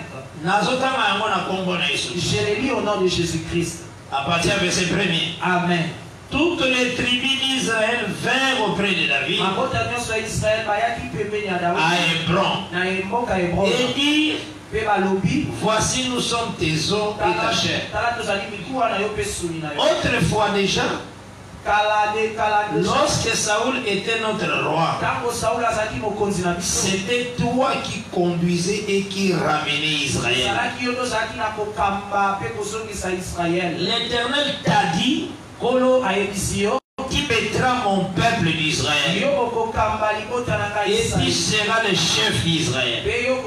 je les lis au nom de Jésus-Christ. À partir du verset 1er. Amen. Toutes les tribus d'Israël vinrent auprès de David à Hébron et dirent: voici, nous sommes tes os et ta chair. Autrefois déjà, lorsque Saoul était notre roi, c'était toi qui conduisais et qui ramenais Israël. L'Éternel t'a dit: qui mettra mon peuple d'Israël et tu seras le chef d'Israël.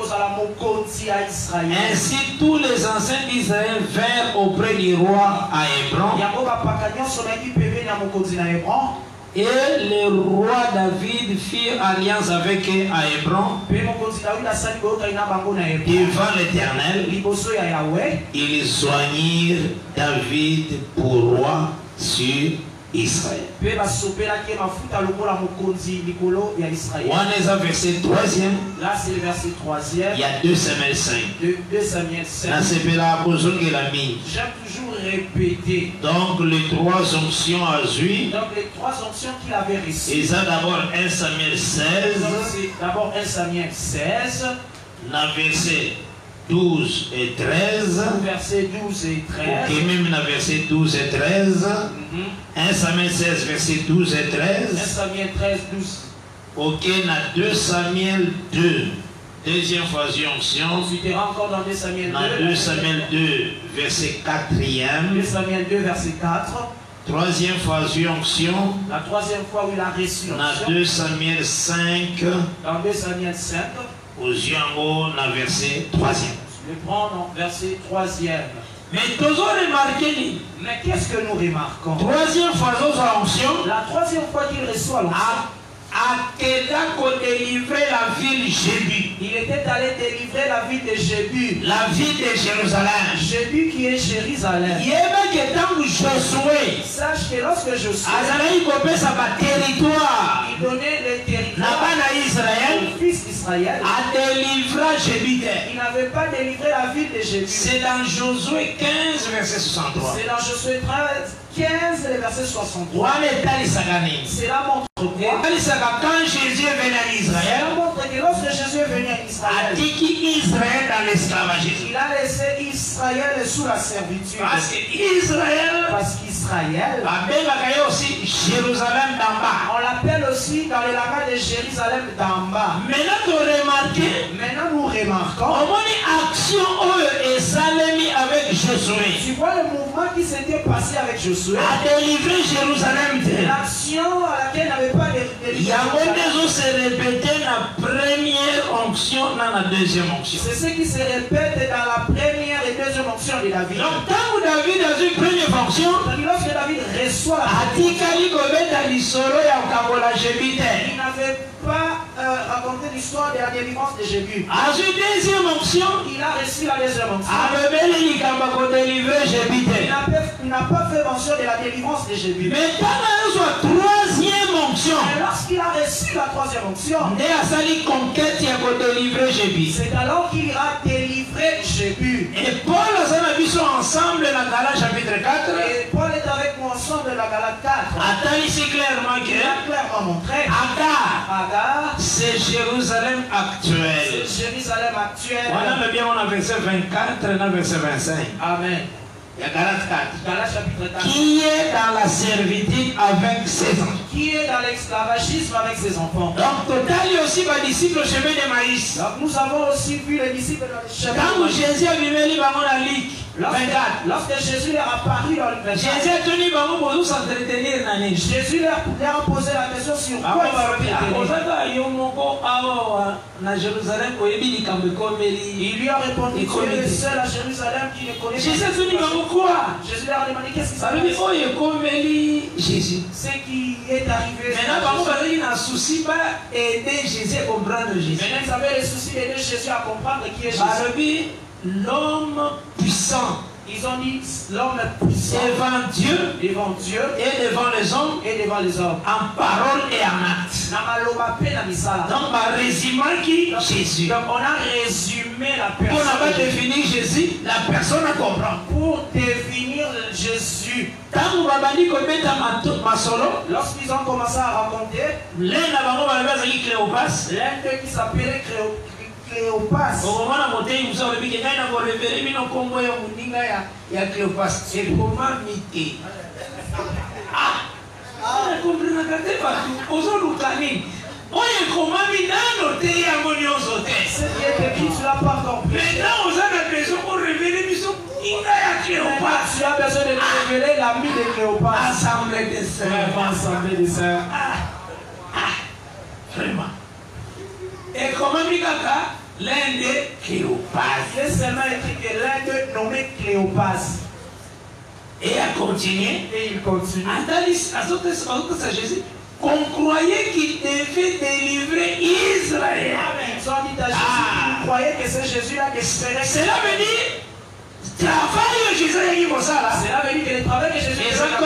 Ainsi tous les anciens d'Israël vinrent auprès du roi à Hébron, et le roi David fit alliance avec eux à Hébron devant l'Éternel. Ils soignirent David pour roi sur Israël. On est au verset 3e. Là, c'est le verset 3e. Il y a 2 Samuel 5. 2 Samuel 5. J'aime toujours répéter. Donc, les 3 onctions à Zui. Donc, les 3 onctions qu'il avait reçues. Et ça, d'abord 1 Samuel 16. D'abord 1 Samuel 16. Dans verset 12 et 13. Verset 12 et 13. Ok, même dans verset 12 et 13. 1 Samuel 16, verset 12 et 13. 1 Samuel 13, 12. Ok, dans 2 Samuel 2. Deuxième fois onction. Tu iras encore dans 2 Samuel 2. Dans 2 Samuel 2, verset 4e. 2 Samuel 2, verset 4. Troisième fois onction. La troisième fois où il a reçu l'onction. Dans 2 Samuel 5. Dans 2 Samuel 5. Aux yeux en haut, dans verset 3e. Je vais prendre verset 3e. Mais toujours remarqué. Mais qu'est-ce que nous remarquons? Troisième fois onction. La troisième fois qu'il reçoit l'onction. Akeda ko délivrer la ville Jébu. Il était allé délivrer la ville de Jébu. La ville de Jérusalem. Jébu qui est Jérusalem. Sache que lorsque Josué territoire, il donnait les territoires au fils d'Israël, il n'avait pas délivré la ville de Jébu. C'est dans Josué 15, verset 63. C'est dans Josué 15, le verset 63. C'est là montre quand Jésus est venu en Israël, que lorsque Jésus est venu en Israël, Israël dans l'esclavagisme. Il a laissé Israël sous la servitude. Parce qu'Israël, aussi Jérusalem d'en bas. On l'appelle aussi dans le langage de Jérusalem d'en bas. Maintenant nous remarquons action et Salemi avec Josué. Tu vois le mouvement qui s'était passé avec Josué. A délivré Jérusalem. L'action à laquelle n'avait pas il y a des se répéter la première onction dans la deuxième onction. C'est ce qui se répète dans la première et deuxième onction de David. Donc quand David a une première fonction, lorsque David reçoit la il n'avait pas raconté l'histoire de la délivrance de Jébu. A une deuxième onction, il a reçu la deuxième onction. Il n'a pas fait mention de la délivrance de Jébu. Mais quand il a une troisième onction, lorsqu'il a reçu la troisième onction, c'est alors qu'il ira délivrer Jébu. Et Paul et sont ensemble dans Galates chapitre 4. Et Paul est avec moi ensemble dans la Galate 4. Attends ici clairement que il a clairement montré Agar, c'est Jérusalem actuel. C'est Jérusalem actuel. On a bien on a verset 24 et on a verset 25. Amen. Galates chapitre 4. Qui est dans la servitude avec ses enfants. Qui est dans l'esclavagisme avec ses enfants. Donc, total est aussi ma disciple au chemin de maïs. Donc, nous avons aussi vu les disciples dans le chemin. Quand Jésus a vu la ligue, lorsque Jésus leur a apparu dans le 24, Jésus a tenu pour s'entretenir. Jésus leur a posé la question sur quoi il lui a répondu, tu es le seul à Jérusalem qui ne connaît pas. Jésus leur a demandé qu'est-ce qui s'est passé. Jésus. Ce qui est arrivé. Maintenant, il a un souci pas aider Jésus à comprendre Jésus. Maintenant, ils avaient le souci d'aider Jésus à comprendre qui est Jésus. L'homme puissant. Ils ont dit l'homme puissant devant Dieu et devant les hommes en parole et en acte. Donc, par résumé qui Jésus. Donc, on a résumé la personne. Pour ne pas définir Jésus, la personne a compris. Pour définir Jésus. Lorsqu'ils ont commencé à raconter, l'un d'eux qui s'appelait Cléopas. Ce qui est écrit, tu l'as pas compris. Maintenant, vous avez besoin pour révéler Cléopas. Tu as besoin de révéler l'ami de Cléopas. Assemblée des sœurs. Assemblée des sœurs. Vraiment. Et comment Mikaka? L'un de Cléopas. Il est seulement écrit que l'un de nommé Cléopas. Et a continué. Et il continue. À Jésus. On croyait qu'il devait délivrer Israël. Ils ont dit à Jésus qu'ils croyaient que c'est Jésus-là qui espérait. Cela veut dire travail Jésus qui va ça là. Cela veut dire que le travail que Jésus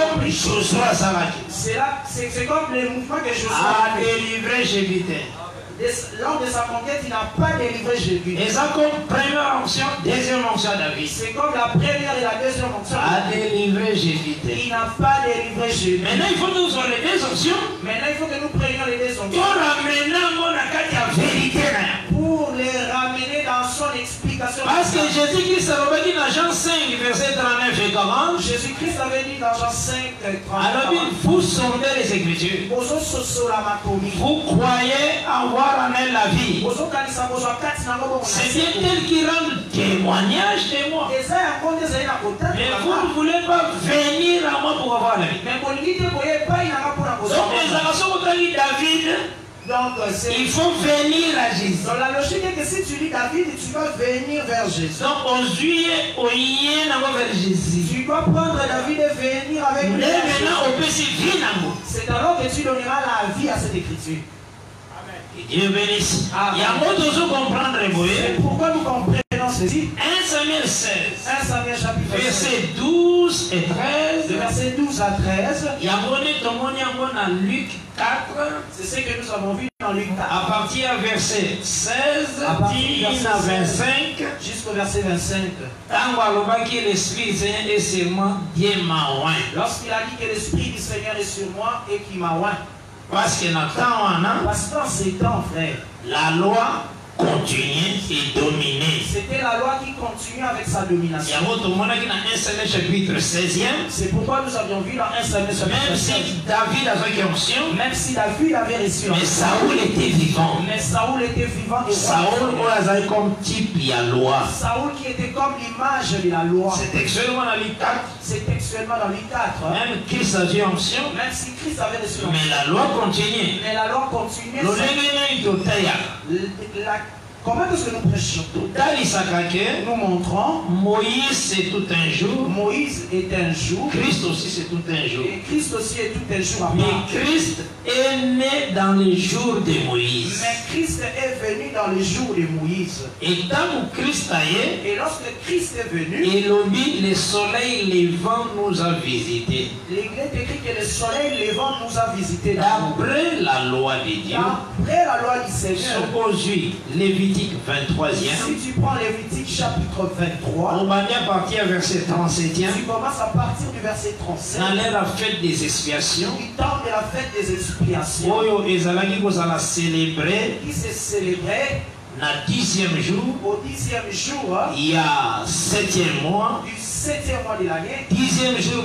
c'est comme le mouvement que Josué a délivré Jévité. Lors de sa conquête, il n'a pas délivré Jésus. Et ça comme première onction, deuxième onction David. C'est comme la première et la deuxième onction. A délivré Jévité. Il n'a pas délivré Jésus. Maintenant, il faut que nous ayons les deux options. Maintenant, il faut que nous prenions les deux options. Pour ramener la vérité. Pour les ramener dans son explication. Parce que Jésus-Christ avait dit dans Jean 5, verset 39 et 40. Jésus-Christ avait dit dans Jean 5, 39. Alors, vous sondez les Écritures. Vous croyez avoir en elle la vie. C'est bien elle qui rend témoignage de moi. Mais vous ne voulez pas venir à moi pour avoir la vie. Donc, les actions contre David. Donc, il faut venir à Jésus. Donc la logique est que si tu lis David, tu vas venir vers Jésus. Donc on vers Jésus. Tu dois prendre David et venir avec lui. C'est alors que tu donneras la vie à cette écriture. Dieu bénisse. Il y a un autre comprendre. Pourquoi nous comprenons ceci? 1 Samuel 16. 1 Samuel chapitre 16. Verset 12 et 13. De verset 12 à 13. Il y a un Luc 4. C'est ce que nous avons vu dans Luc 4. À partir du verset 16, 10 à 25. Jusqu'au verset 25. Lorsqu'il a dit que l'Esprit du Seigneur est sur moi et qui m'a oint. Parce que dans ces temps, frère, la loi continuait et dominait. C'était la loi qui continuait avec sa domination. Chapitre 16e. C'est pourquoi nous avions vu dans 1 Samuel chapitre 16. Même si David avait reçu. Mais Saoul était vivant. Et Saoul comme type de la loi. Saoul qui était comme l'image de la loi. C'est textuellement dans Luc 4. C'est textuellement dans Luc 4. Même Christ avait onction. Même si Christ avait reçu. Mais la loi continuait. Comment est-ce que nous prêchons? Nous montrons Moïse c'est tout un jour. Moïse est un jour. Christ aussi c'est tout un jour. Et Christ aussi est tout un jour. Mais Christ est né dans les jours de Moïse. Mais Christ est venu dans les jours de Moïse. Et tant que Christ et lorsque Christ est venu, le soleil levant nous a visités. L'Église écrit que le soleil levant nous a visités. D'après la loi de Dieu. D'après la loi du Seigneur. Aujourd'hui, Lévitique 23e. Si tu prends Lévitique chapitre 23, on va bien partir verset 37e. Tu commences à partir du verset 37. Dans la fête des expiations. Il tente de la fête des expiations. Qui s'est célébré le 10e jour. Au 10e jour. Il y a 7e mois. Du 7e mois de l'année. 10e jour,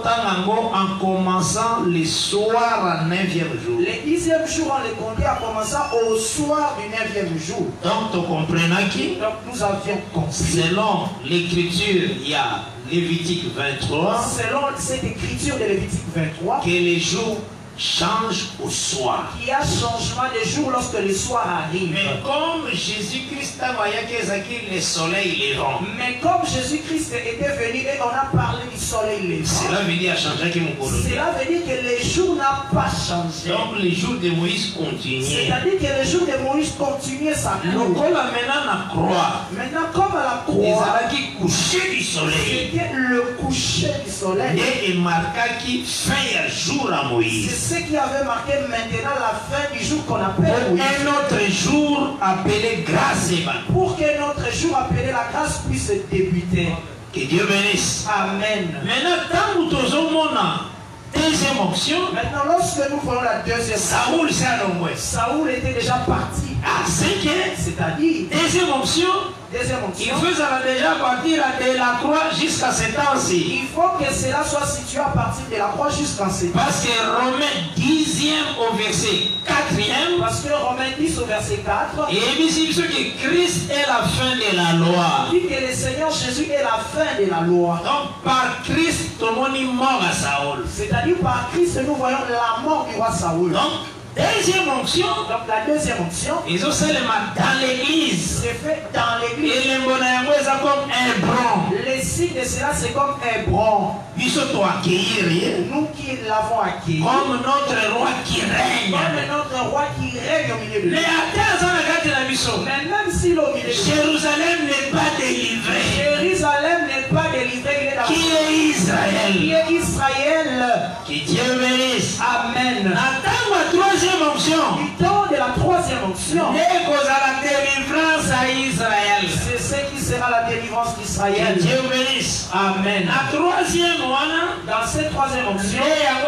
en commençant le soir à 9e jour. Le 10e jour, on les comptait en commençant au soir du 9e jour. Donc, tu comprends qui? Donc, nous avions compris. Selon l'écriture, il y a Lévitique 23. Selon cette écriture de Lévitique 23, que les jours changent au soir. il y a changement de jour lorsque le soir arrive. Mais comme Jésus-Christ a voyé que le soleil levant. Mais comme Jésus-Christ était venu et on a parlé du soleil levant, Cela veut dire changer que mon colonie. cela veut dire que les jours n'ont pas changé. Donc les jours de Moïse continuaient. C'est-à-dire que le jour de Moïse continuait sa Le cour. col maintenant la croix. Maintenant, comme à la Les croix, qui couché du soleil. c'était le coucher du soleil. Et il marqua qui fait un jour à Moïse. C'est ce qui avait marqué maintenant la fin du jour qu'on appelle Moïse. Un autre jour appelé grâce et bonne. Pour que notre jour appelé la grâce puisse débuter. Que Dieu bénisse. Amen. Maintenant, tant que nous avons deuxième option, Maintenant, lorsque nous voyons la deuxième, Saoul s'est allongé. Saoul était déjà parti. Ah, c'est que C'est-à-dire, deuxième option, deuxième il option, faisait déjà partir de la croix jusqu'à ce temps-ci. il faut que cela soit situé à partir de la croix jusqu'en ce temps. Parce que Romains 10e au verset 4e, Parce que Romains 10 au verset 4, et ici, que Christ est la fin de la loi. dit que le Seigneur Jésus est la fin de la loi. Donc, par Christ, tout le monde est mort à Saoul. C'est-à-dire par Christ, nous voyons la mort du roi Saoul. Donc, deuxième onction, Donc la deuxième option, ils ont seulement dans l'église. c'est fait dans Et l'église. les monayango, c'est comme un bron. Le signe de cela, c'est comme un bron. Ils sont accueillir Nous qui l'avons acquis, comme notre roi qui règne. comme notre roi qui règne au milieu de Les nous. athées dans la carte de la mission. Mais même s'il est au milieu de nous, Jérusalem n'est pas délivrée. Jérusalem n'est pas délivré, il est dans Qui est qui Israël? est Israël. Que Dieu bénisse. Amen. Attends ma troisième option. Du temps de la troisième option, Dès qu'on a la délivrance à Israël. c'est ce qui sera la délivrance d'Israël. Que Dieu bénisse. Amen. La troisième, Dans cette troisième option,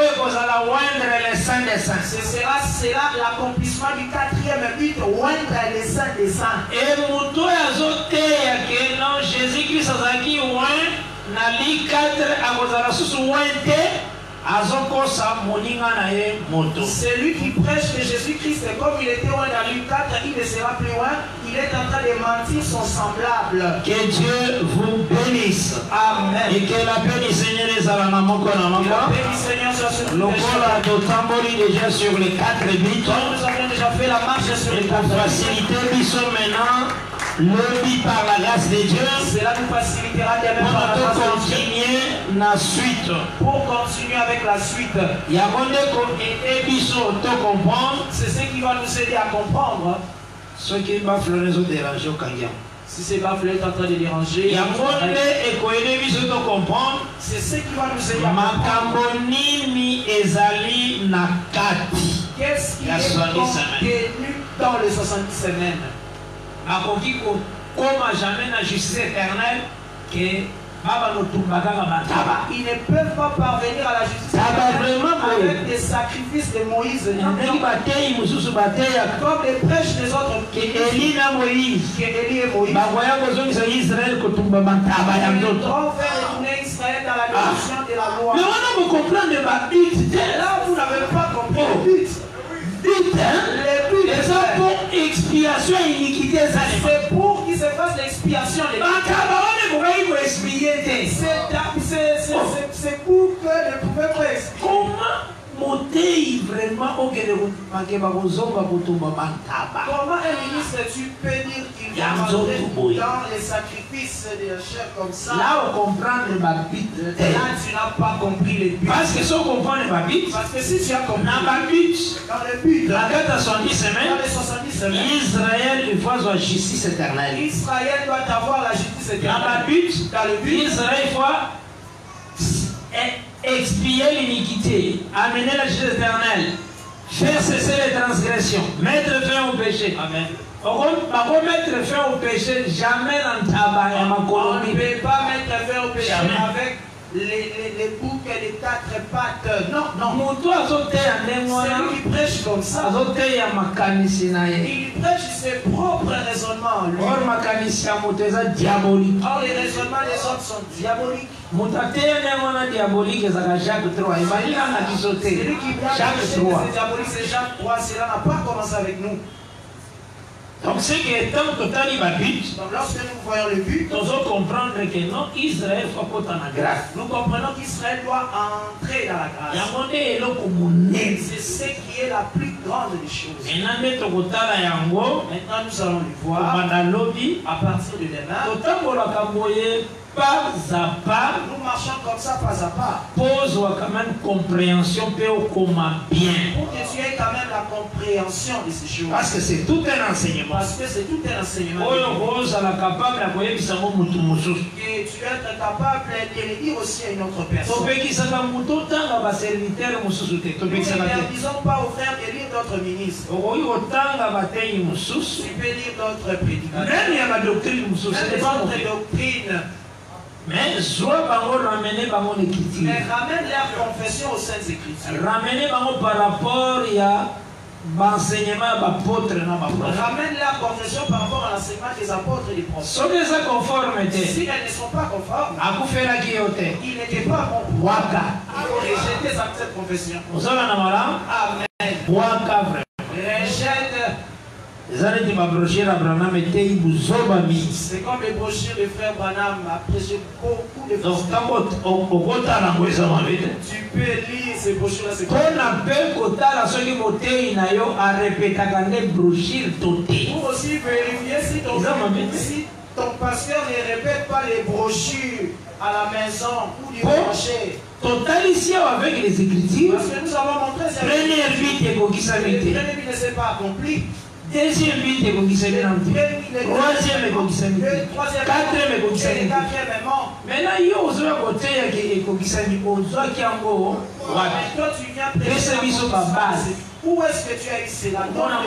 le saint des saints. ce sera l'accomplissement du quatrième but, oindre les saints des saints. Et moto azoteya que non Jésus-Christ azaki oin na li 4 akozala susu oin te azokosa moninga na ye moto. Celui qui prêche que Jésus-Christ, comme il était loin dans Luc 4, il ne sera plus loin, il est en train de mentir son semblable. Que Dieu vous bénisse. Amen. Et que la paix du Seigneur est à la moko na Que la moko. paix du Seigneur soit sur nous. Lokola dotamboli déjà sur les 4 bits. Nous avons déjà fait la marche sur Et les pour quatre. faciliter, nous sommes maintenant le but par la grâce de Dieu. Cela nous facilitera demain On par la va grâce de Dieu. continuer la suite. Pour continuer avec la suite. Yagonde ko ebiso to comprendre C'est ce qui va nous aider à comprendre. ce qui va fleurir au déranger au kangiam. Si c'est pas est en train de déranger, Yagonde ekoyede biso to comprendre c'est ce qui va nous aider à comprendre. makambo nini ezali na kati. Qu'est-ce qui La est 70 contenu dans les 70 semaines? Akoki ko koma jamais na justice éternelle que baba no tumbaka mataba. Ils ne peuvent pas parvenir à la justice Ça va éternelle vraiment avec des sacrifices de Moïse. Ndeki batei mususu bateya Comme les prêches des autres ke Eli na Moïse que Élie et Moïse. bakoya kozongisa Israël kotumba mataba ya Ils nzoto. vont faire retourner Israël dans la direction de la loi. Mais on a me comprendre ba but. Là, vous n'avez pas compris le but. But, hein? Le but, Les hommes pour expiation et iniquité, ça les fait. c'est pour qu'il se fasse l'expiation des c'est pour que ne pouvait pas expliquer. Comment monter vraiment au Comment un ministre, tu peux dire qu'il va rentrer dans les sacrifices de chair comme ça? là, on comprend le babit. Là, tu n'as pas compris le but. Parce que si on comprend le babit, Parce que si tu as compris dans le babit, dans le but, la dans date à 70 semaines, les 70 semaines, Israël, il faut la justice éternelle. Israël doit avoir la justice Dans éternelle. le but, Dans le but, Israël, il faut expier l'iniquité, amener la justice éternelle, faire cesser les transgressions, mettre fin au péché. Amen. On va mettre fin au péché jamais dans le tabac et ma On ne colonie. peut pas mettre fin au péché Jamais. avec les boucs et les quatre pattes. Non, non. Celui qui prêche comme ça, il prêche ses propres raisonnements. Lui. Or, les raisonnements des autres sont diaboliques. Celui qui vient Jacques 3, c'est Jacques 3, cela n'a pas commencé avec nous. Donc, ce qui est tant total, il va but. Donc, lorsque nous voyons le but, nous devons comprendre que non, Israël faut pas en grâce. Nous comprenons qu'Israël doit entrer dans la grâce. C'est ce qui est la plus grande des choses. Maintenant, nous allons le voir à partir de demain. Pas à pas, nous marchons comme ça, pas à pas. Pose quand même compréhension comment bien. Pour que tu aies quand même la compréhension de ces choses. Parce que c'est tout un enseignement. Parce que c'est tout un enseignement. Que tu es capable de le dire aussi à une autre personne. Nous ne disons pas aux frères de lire d'autres ministres. Tu peux lire d'autres prédicateurs. Même d'autres doctrines. Mais ramène leur confession aux Saintes Écritures. Ramenez par rapport à l'enseignement des apôtres. Ramène leur confession par rapport à l'enseignement des apôtres et des prophètes. Si elles ne sont pas conformes, il n'était pas bon pour rejeter cette confession. Amen. Rejette. C'est comme les brochures de frère Branham a prêché beaucoup de fois. Tu peux lire ces brochures-là. Pour aussi vérifier si ton pasteur ne répète pas les brochures à la maison ou du marché. Totalissez avec les Écritures. Parce que nous avons montré que le premier but ne s'est pas accompli. Deuxième but est troisième est quatrième est maintenant il y a aussi un côté qui est toi tu viens base. Où est-ce que tu as eu cela?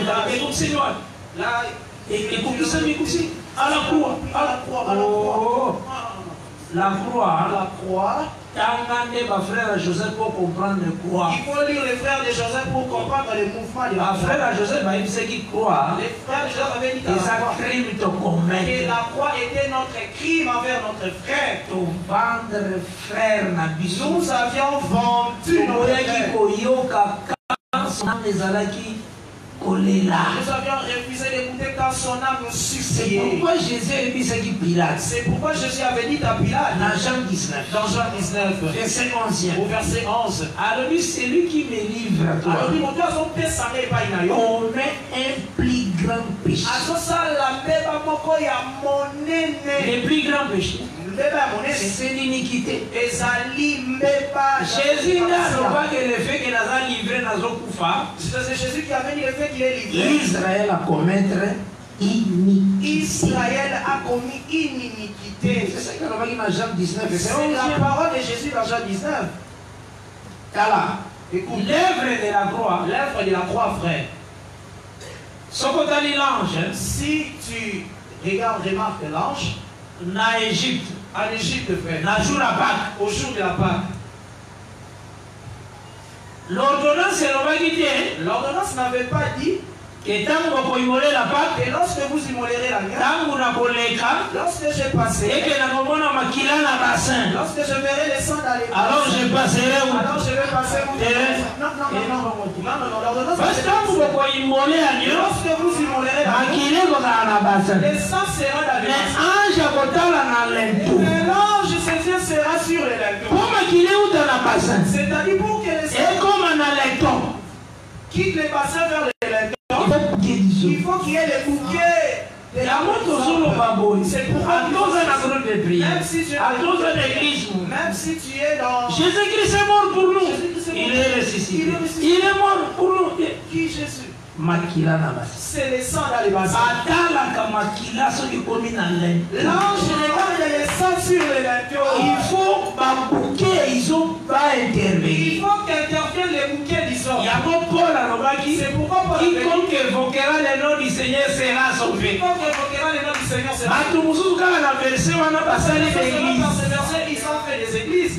À la croix. La croix. Frère Joseph pour comprendre le croix. Il faut lire les frères de Joseph pour comprendre le mouvement de la croix. Frère Joseph va dire qui croit. Les frères de Joseph avaient dit que la croix était notre crime envers notre frère. Nous avions vendu nos Nous avions refusé d'écouter quand son âme nous suppliait. C'est pourquoi Jésus a dit Pilate. C'est pourquoi Jésus avait dit à Pilate. Dans Jean 19. Verset 11. Au verset 11. Alors lui, c'est lui qui me livre à toi. Alors lui, on met un plus grand péché. Le plus grand péché. C'est l'iniquité. Jésus n'a pas que le fait qu'il a livré dans un couffard. C'est Jésus qui avait dit le fait qu'il est livré. Israël a commettre iniquité. Israël a commis iniquité. C'est ça qu'on va dire dans Jean 19. C'est la parole de Jésus dans Jean 19. Voilà. L'œuvre de la croix. L'œuvre de la croix, frère. Si tu regardes, remarque l'ange. En Égypte. En Égypte, frère. Au jour de la Pâque. L'ordonnance n'avait pas dit que lorsque vous immolerez la graine, lorsque je passerai, lorsque je verrai les sangs dans les bassins, alors je passerai où? Alors je vais passer où? Non, l'ordonnance. Lorsque vous immolerez la graine, les sangs seront dans les bassins. Mais l'ange sera sur les linteaux. C'est-à-dire pour que les sangs quittent les bassins vers les linteaux. Il faut qu'il y ait les bouquets. C'est pourquoi même si tu es dans... Jésus-Christ est mort pour nous. Il est ressuscité. Il est mort pour nous. Qui Jésus? C'est le sang dans les bassins. L'ange regarde les sangs sur les linteaux. Il faut Il faut qu'interviennent les bouquets du sang. C'est pourquoi Paul quiconque évoquera le nom du Seigneur sera sauvé. quiconque évoquera le nom du Seigneur sera sauvé. Dans ce verset, ils ont fait des églises.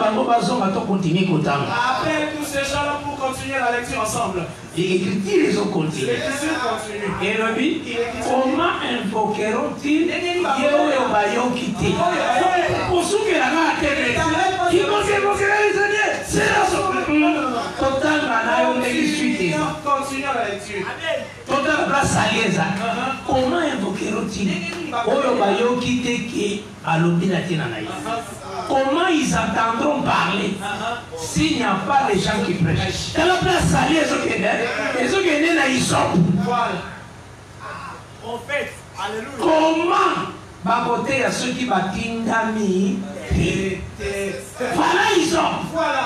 Appelle tous ces gens-là pour continuer la lecture ensemble. L'écriture continue. L'écriture continue. Et comment invoqueront-ils quiconque évoquera le Seigneur sera sauvé. Continue la lecture. Comment invoqueront-ils comment ils entendront parler s'il n'y a pas les gens qui prêchent? Comment baboter à ceux qui batindami? Voilà, ils ont.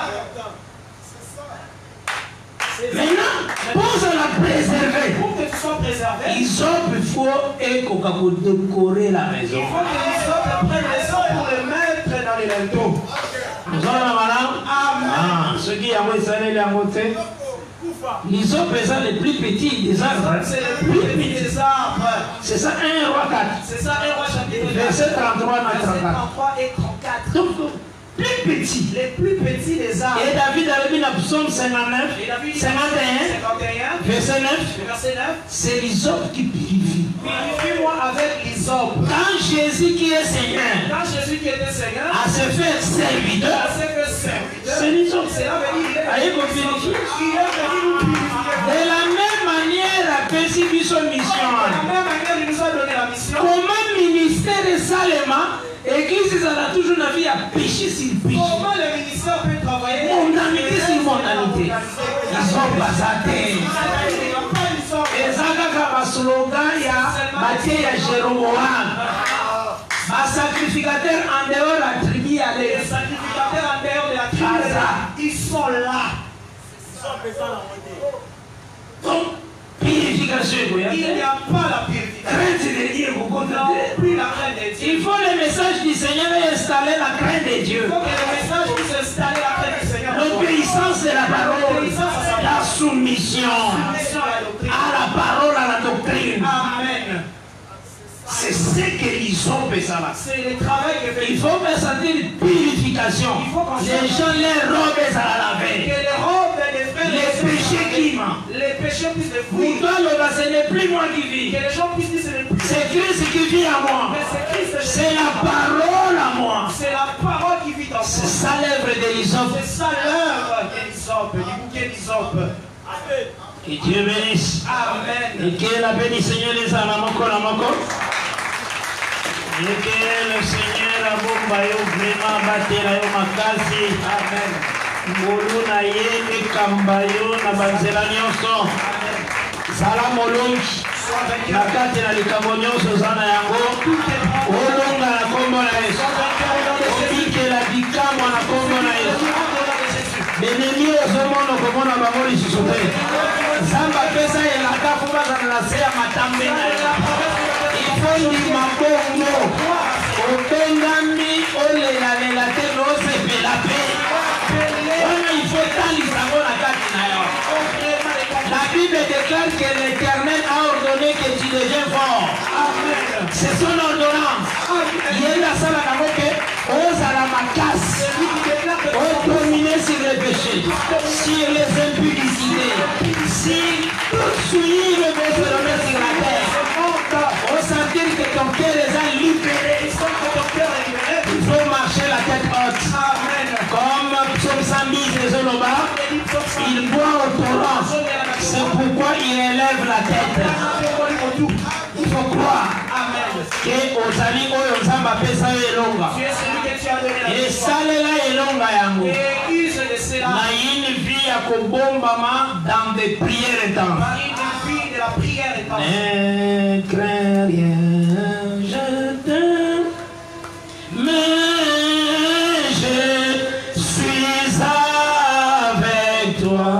Maintenant, pour se la préserver, Pour que tu sois préservé, il faut décorer la maison. il faut que les autres prennent les autres pour les mettre dans les linteaux. Nous allons madame. Amen. Ceux qui ont installé les côté. Les autres sont les plus petits des arbres. C'est le plus petit des arbres. C'est ça, 1 Roi 4. C'est ça, 1 Roi chapitre 4. Verset 33 à Verset 34. 33 et 34. Donc, plus petits. Les plus petits des arbres. Et David a vu dans Psaume 59, Et David 51, verset 9. verset 9. C'est l'hysope qui purifie. Purifie-moi avec l'hysope. Quand Jésus qui est Seigneur Quand Jésus qui était Seigneur, a se fait serviteur, c'est que serviteur. c'est l'hysope. C'est là venu, il est Allez, venu vous purifier. nous purifier. De la même manière, la mission. De la même manière, il nous a donné la mission. Comment ministère de Salema, Église, ça a toujours la vie à pécher sur péché. Comment le ministère peut travailler? Mondanité sur mondanité. Ils sont basatés. Il n'y a pas une sorte. Et ça, quand le slogan, il y a Matthieu et Jéroboam. Un sacrificateur en dehors de la tribu, Les sacrificateurs en dehors de la tribu, ils sont là. donc, purification. Il n'y a pas la purification. Crainte de Dieu, vous Non, comprenez? plus la crainte de Dieu. Il faut le message du Seigneur et installer la crainte de Dieu. Il faut que le message puisse installer la crainte du Seigneur. L'obéissance de la parole, la soumission Soumission à la doctrine. à la parole, à la doctrine. Amen. C'est ce que l'hysope ça va. C'est le travail que fait. Il faut faire sentir une purification. Les gens, les robes, ça la Que laver. les robes et les frères, Les péchés qui mentent. les péchés puissent les Pour fuir. toi, ce n'est plus moi qui vis. Que les gens puissent dire c'est le plus. C'est Christ qui vit en moi. Mais c'est Christ. C'est la parole à moi. C'est la parole qui vit en C'est toi. ça l'œuvre de l'hysope. C'est ça l'œuvre d'Hysope, du bouquet d'Hysope. Que Dieu bénisse. Amen. Et que la paix du Seigneur les a la moko. Et que le Seigneur a bomba yo vraiment batela yo makasi. Amen. Ngolu na ye ekamba yo na banzela nyonso. Zala molongi. Na kati na likambo nyonso zana yango. Olonga na kombo na Yesu. Obikela bikamwa na kombo na Yesu. Benemi ozomona komona bango lisusu te. Nzambe apesa elaka po bazala na se ya matambe na ye. Ifondima bongo obengami olelalela te nosepela pe wana ifotalisa ngo na kati na yo. La Bible déclare que l'Éternel a ordonné que tu deviens fort. C'est son ordonnance. Yenda sala nango ke ozala makasi, odominer sur les péchés, sur les impudicités, sur tout souillure de se remet sur la terre. Au sentir que ton cœur est libéré, il faut marcher la tête haute. Comme Psaume 110 de Zoloba, il boit au torrent. C'est pourquoi il élève la tête. Il faut croire que ozali oyo Nzambe apesa yo elonga. Esalela elonga yango. Na une vie ya kobombama dans des prières intenses. Ne crains rien, je t'aime, mais je suis avec toi,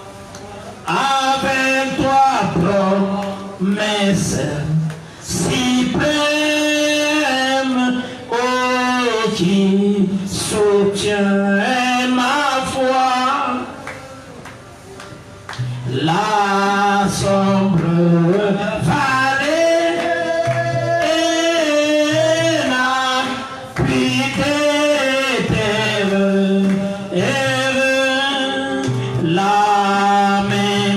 promesse suprême, oh qui soutient ma foi. La sombre vallée n'a plus de terre, la main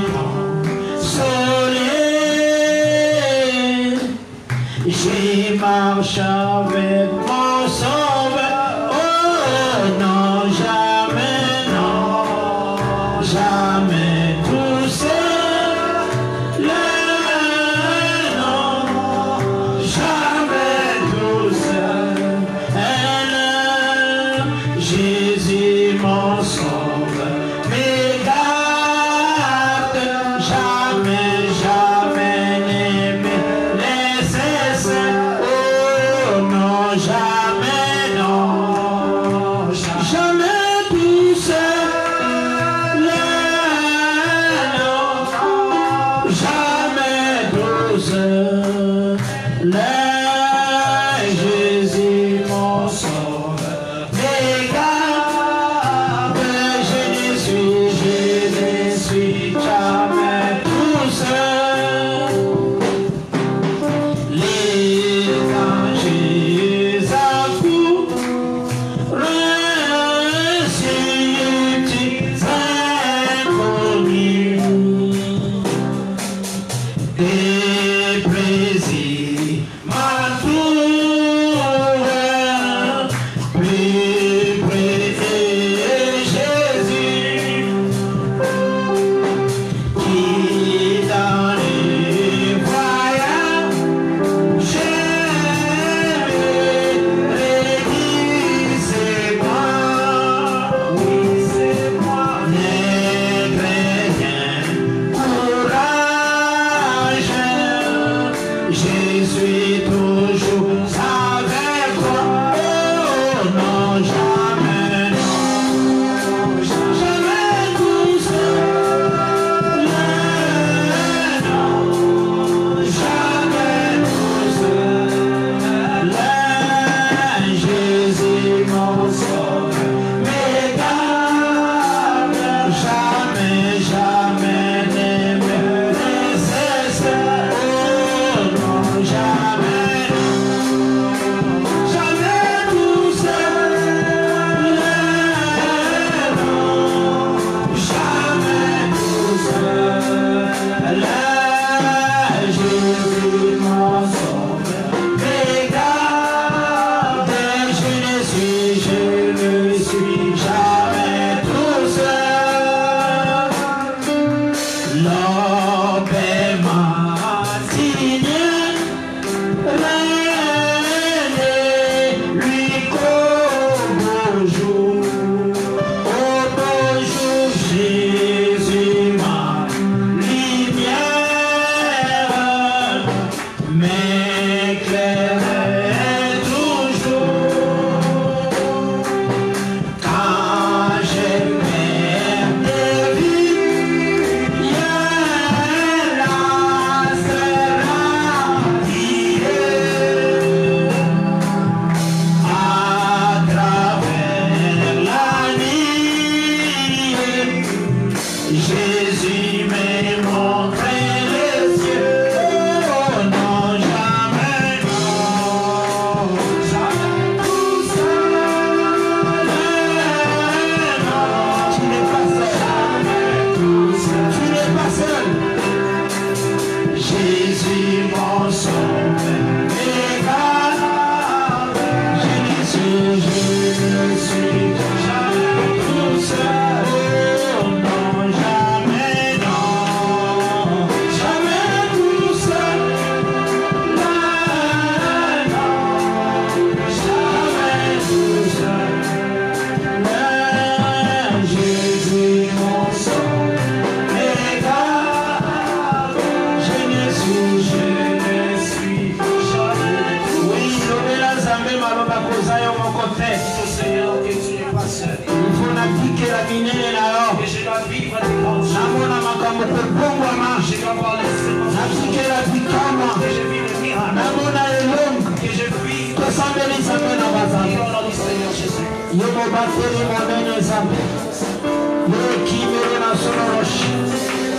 soleil, j'y marche avec mon sauveur. Oh non, jamais, non, jamais tout seul, non, jamais tout seul. Jésus mon sauveur, mes garde, jamais, jamais ne me laisser seul. Oh non, jamais, non, jamais tout seul, non, jamais tout seul. Jésus mon sauveur, mes garde, je ne suis jamais tout seul. Les anges accourent, ressuscités inconnus, des plaisirs m'entourent, plus près de Jésus, qui dans les voyages, je me redis, c'est moi, oui c'est moi, ne rien, courage, je suis toujours avec toi. Oh non, jamais, non, jamais tout seul, non, jamais tout seul. Jésus mon sauveur, mes garde, jamais, jamais ne me laisser seul. Oh non, jamais, jamais tout seul, non, jamais tout seul. Jésus mon sauveur, mes garde, je ne suis jamais tout seul. L'aube matinée, lui qu'au beau jour, Jésus ma lumière m'éclaire toujours. Quand je perds de vue, là sera à travers la nuit. Jésus m'a montré les cieux. Oh non, jamais, non, jamais tout seul, non, tu n'es pas seul, jamais tout seul, tu n'es pas seul. Jésus mon sauveur, mes garde, je ne suis jamais tout seul. Oh non, jamais, non, jamais tout seul, non, jamais tout seul. Jésus mon sauveur, mes garde, je ne suis jamais. Oui, lobela Nzambe maloba koza yo moko te. Il faut n'appliquer la minene na yo. Namona makambo kopongwama. N'appliquer la bikama. Namona elonga. Tosambeli Nzambe na bazali. Yo mobateli monene Nzambe. Yo ekimeli na solo roche.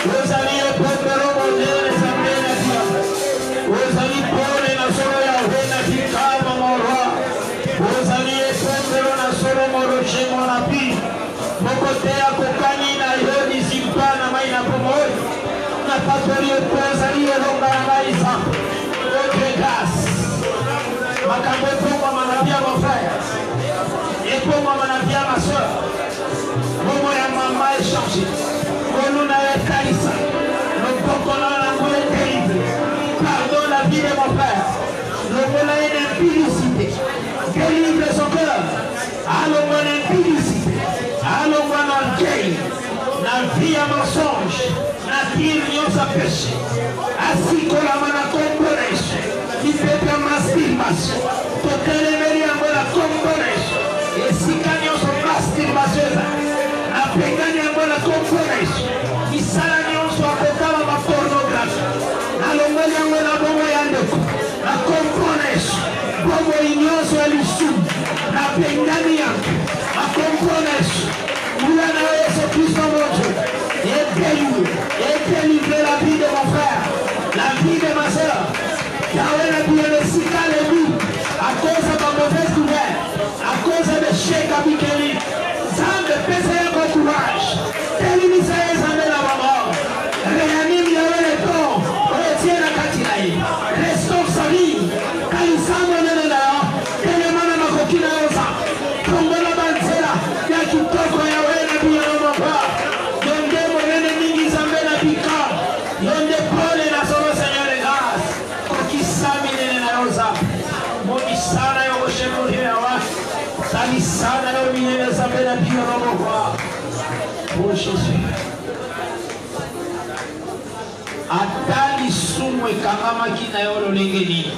Vous allez prendre modèle Zambé na dia. Vous allez prendre na solo ya wena kikama morwa. Vous allez prendre na solo moroche monapi. Mokotea kokani na yoni zimpana mai na pomoi. Na patori vous allez longa na isa. Ok grâce. Makambo pour ma vie mon frère. Et pour moi ma vie ma soeur. Momo ya mama est changé. Koluna ya kanisa. Le pokona na ngwe terrible. Pardon la vie de mon frère. Le voilà une impudicité. Délivre son cœur. Allons mon impudicité. Allons mon orgueil. La vie à mensonge. La vie à péché. Ainsi que la mana componèche. Il fait un masturbation. Pour que les médias me la componèche. Et si gagnons son masturbation. Apengani ambayo na componèche. Isala nyonso akokala ma pornographie. Alongoli ambayo na bongo ya ndeko. Na componèche. Bongo inyonso elisu. Na pengani yangu. Na componèche. Oula na Yesu Christo mon Dieu. Et délivrer la vie de mon frère. La vie de ma soeur. Yahweh na bien le sika le vie. À cause de ma mauvaise nouvelle. À cause de chèque à Mikeli. Zambe pesa yako courage. Telimisa Zambe na mama. Réanime Yahweh le temps. Retiens la katilai. Restons sali. Kalisamo nene na yo. Telemana makokina yosa. Kongola banzela. Ya kitoko Yahweh na biya na mama. Yonde monene mingi Zambe na bika. Yonde pole na solo Seigneur de grâce. Kokisami nene na yosa. Monisana yo shemo hiwa. Sali sana yo minene Zambe na biya na mama. Oh Jésus. Atali sumo ekangama kina yo lolenge nini.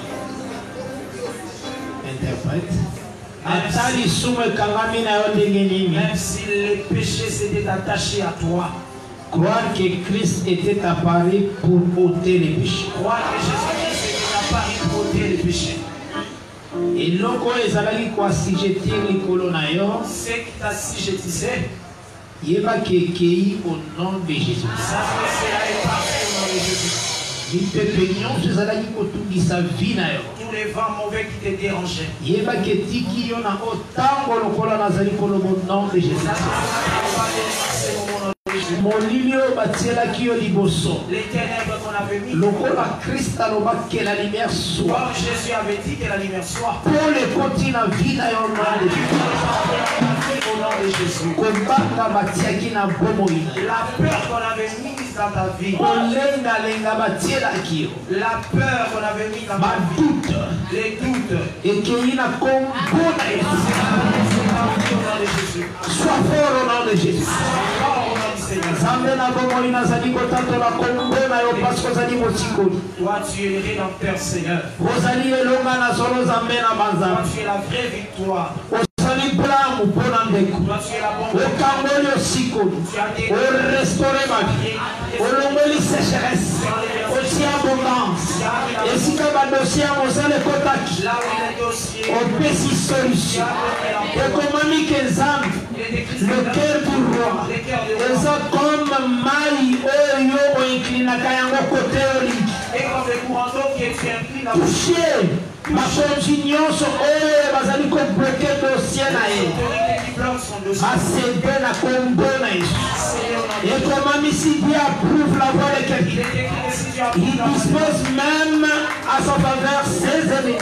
Interprète. Atali sumo ekangami na yo lolenge nini. Même si les péchés s'étaient attachés à toi. Croire que Christ était apparu pour ôter les péchés. Croire que Jésus-Christ était apparu pour ôter les péchés. Et loko ezalaki ko assujettir likolo na yo. Ce qui t'assujettissait. Yeba kekei au nom de Jésus. Ça c'est pas au nom de Jésus. Il te peignons ces alaki kotungi sa vie na yo. Tous les vents mauvais qui te dérangeaient. Yeba ketiki yo na otango lokola nazali kolobo nom de Jésus. Molilio batiela kio liboso. Les ténèbres qu'on avait mis. Lokola Christ aloba que la lumière soit. Comme Jésus avait dit que la lumière soit. Pour le continent vie na yo nom de Jésus. Au nom de Jésus. Kombanga batiaki na bomoina. La peur qu'on avait mise dans ta vie. Olenga lenga batiela kio. La peur qu'on avait mis dans ta vie. Les doutes. Et qu'il y a combo na Jésus. Sois fort au nom de Jésus. Zambe na bongo inazali kotantola kombo na yo parce que zali motikoli. Toi tu es le rédempteur Seigneur. Rozali elonga na solo Zambe na banza. Toi tu es la vraie victoire. Osali blamu pona ndeko. Toi tu es la bonne. Okangoli osikoli. O restaurer ma vie. Olongoli sécheresse. Aussi abondance. Et si comme un dossier à Moselle Kotaki. Là où il est dossier. On peut s'y solution. Et comme ami Kezam. Le cœur du roi. Et ça comme maï oyo inclina kayango côté oli. Et comme le courant d'eau qui est incliné. Touché. Ma continuation oyo bazali ko bloquer dossier na ye. Asebe na kombo na Yesu. Et comme ami si Dieu approuve la voix de quelqu'un. Il dispose même à sa faveur ses ennemis.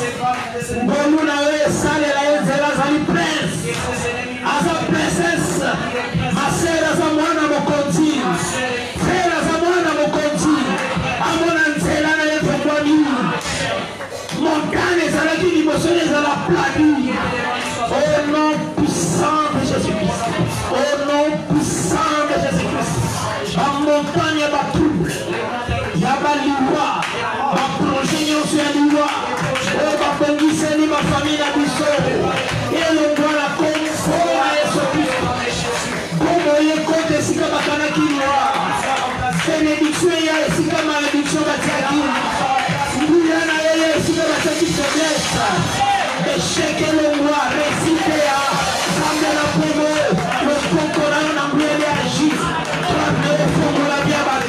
Bonu na yo sale la yezela zali prince. À sa princesse, ma sœur à sa mwana mokonzi, frère à sa mwana mokonzi, à mon anzela na yezela montagne ezalaki liboso ezala plani. Au nom puissant de Jésus-Christ. Au nom puissant de Jésus-Christ. La montagne va trouble. Il y a pas l'ivoire. Ma projet nyonso ya l'ivoire. Oh ma bongisi ma famille na biso. Et l'on doit la confort à Jésus-Christ. Bomo yekote esika bakanaki l'ivoire. Bénédiction ya esika malédiction batiaki. Mbuyana yeye esika batiaki faiblesse. Échec et le roi récité à Zambe la Pomo. Le Pokora na mbuyeli agit. Toi le Fongo la biaba.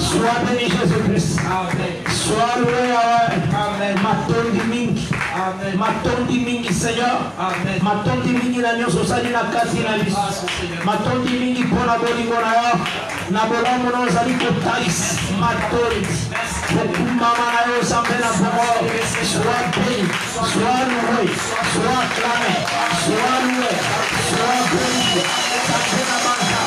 Sois béni Jésus-Christ. Sois loué Yahweh. Matondi mingi. Matondi mingi Seigneur. Matondi mingi na nyoso sali na kasi na biso. Matondi mingi pona bolingo na yo. Na bolamu na ozali kotalis. Matondi. Mama na yo sambe na bomo. Sois béni. Sois loué. Sois acclamé. Sois loué. Sois béni. Sambe na manta.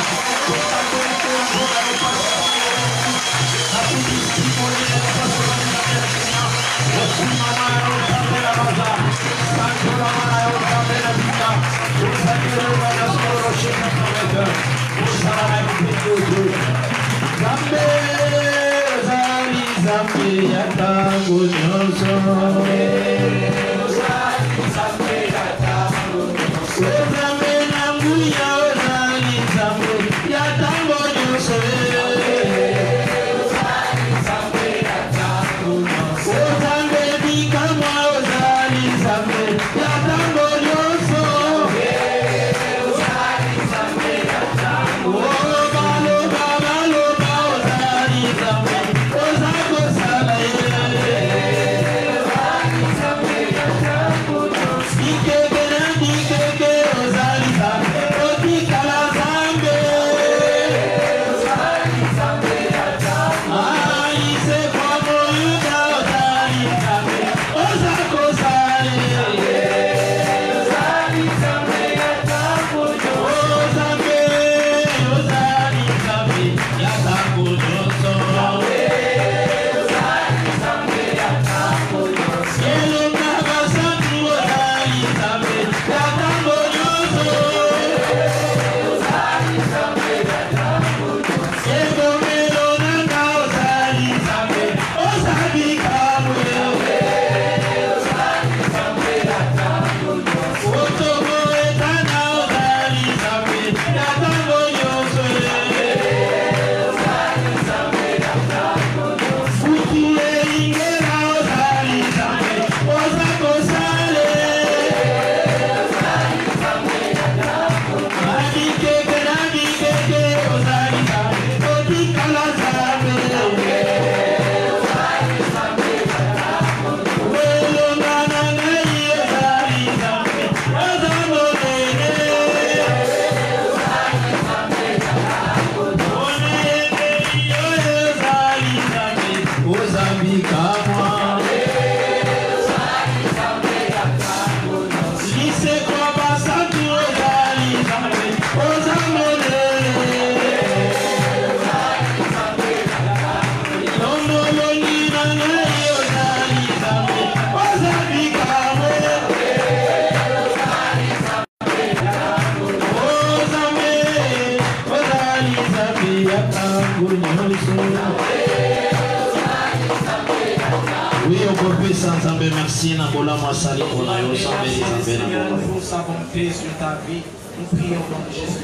Merci na bola masali kona yo sambe sambe na bola. Nous savons paix sur ta vie. Nous prions au nom de Jésus.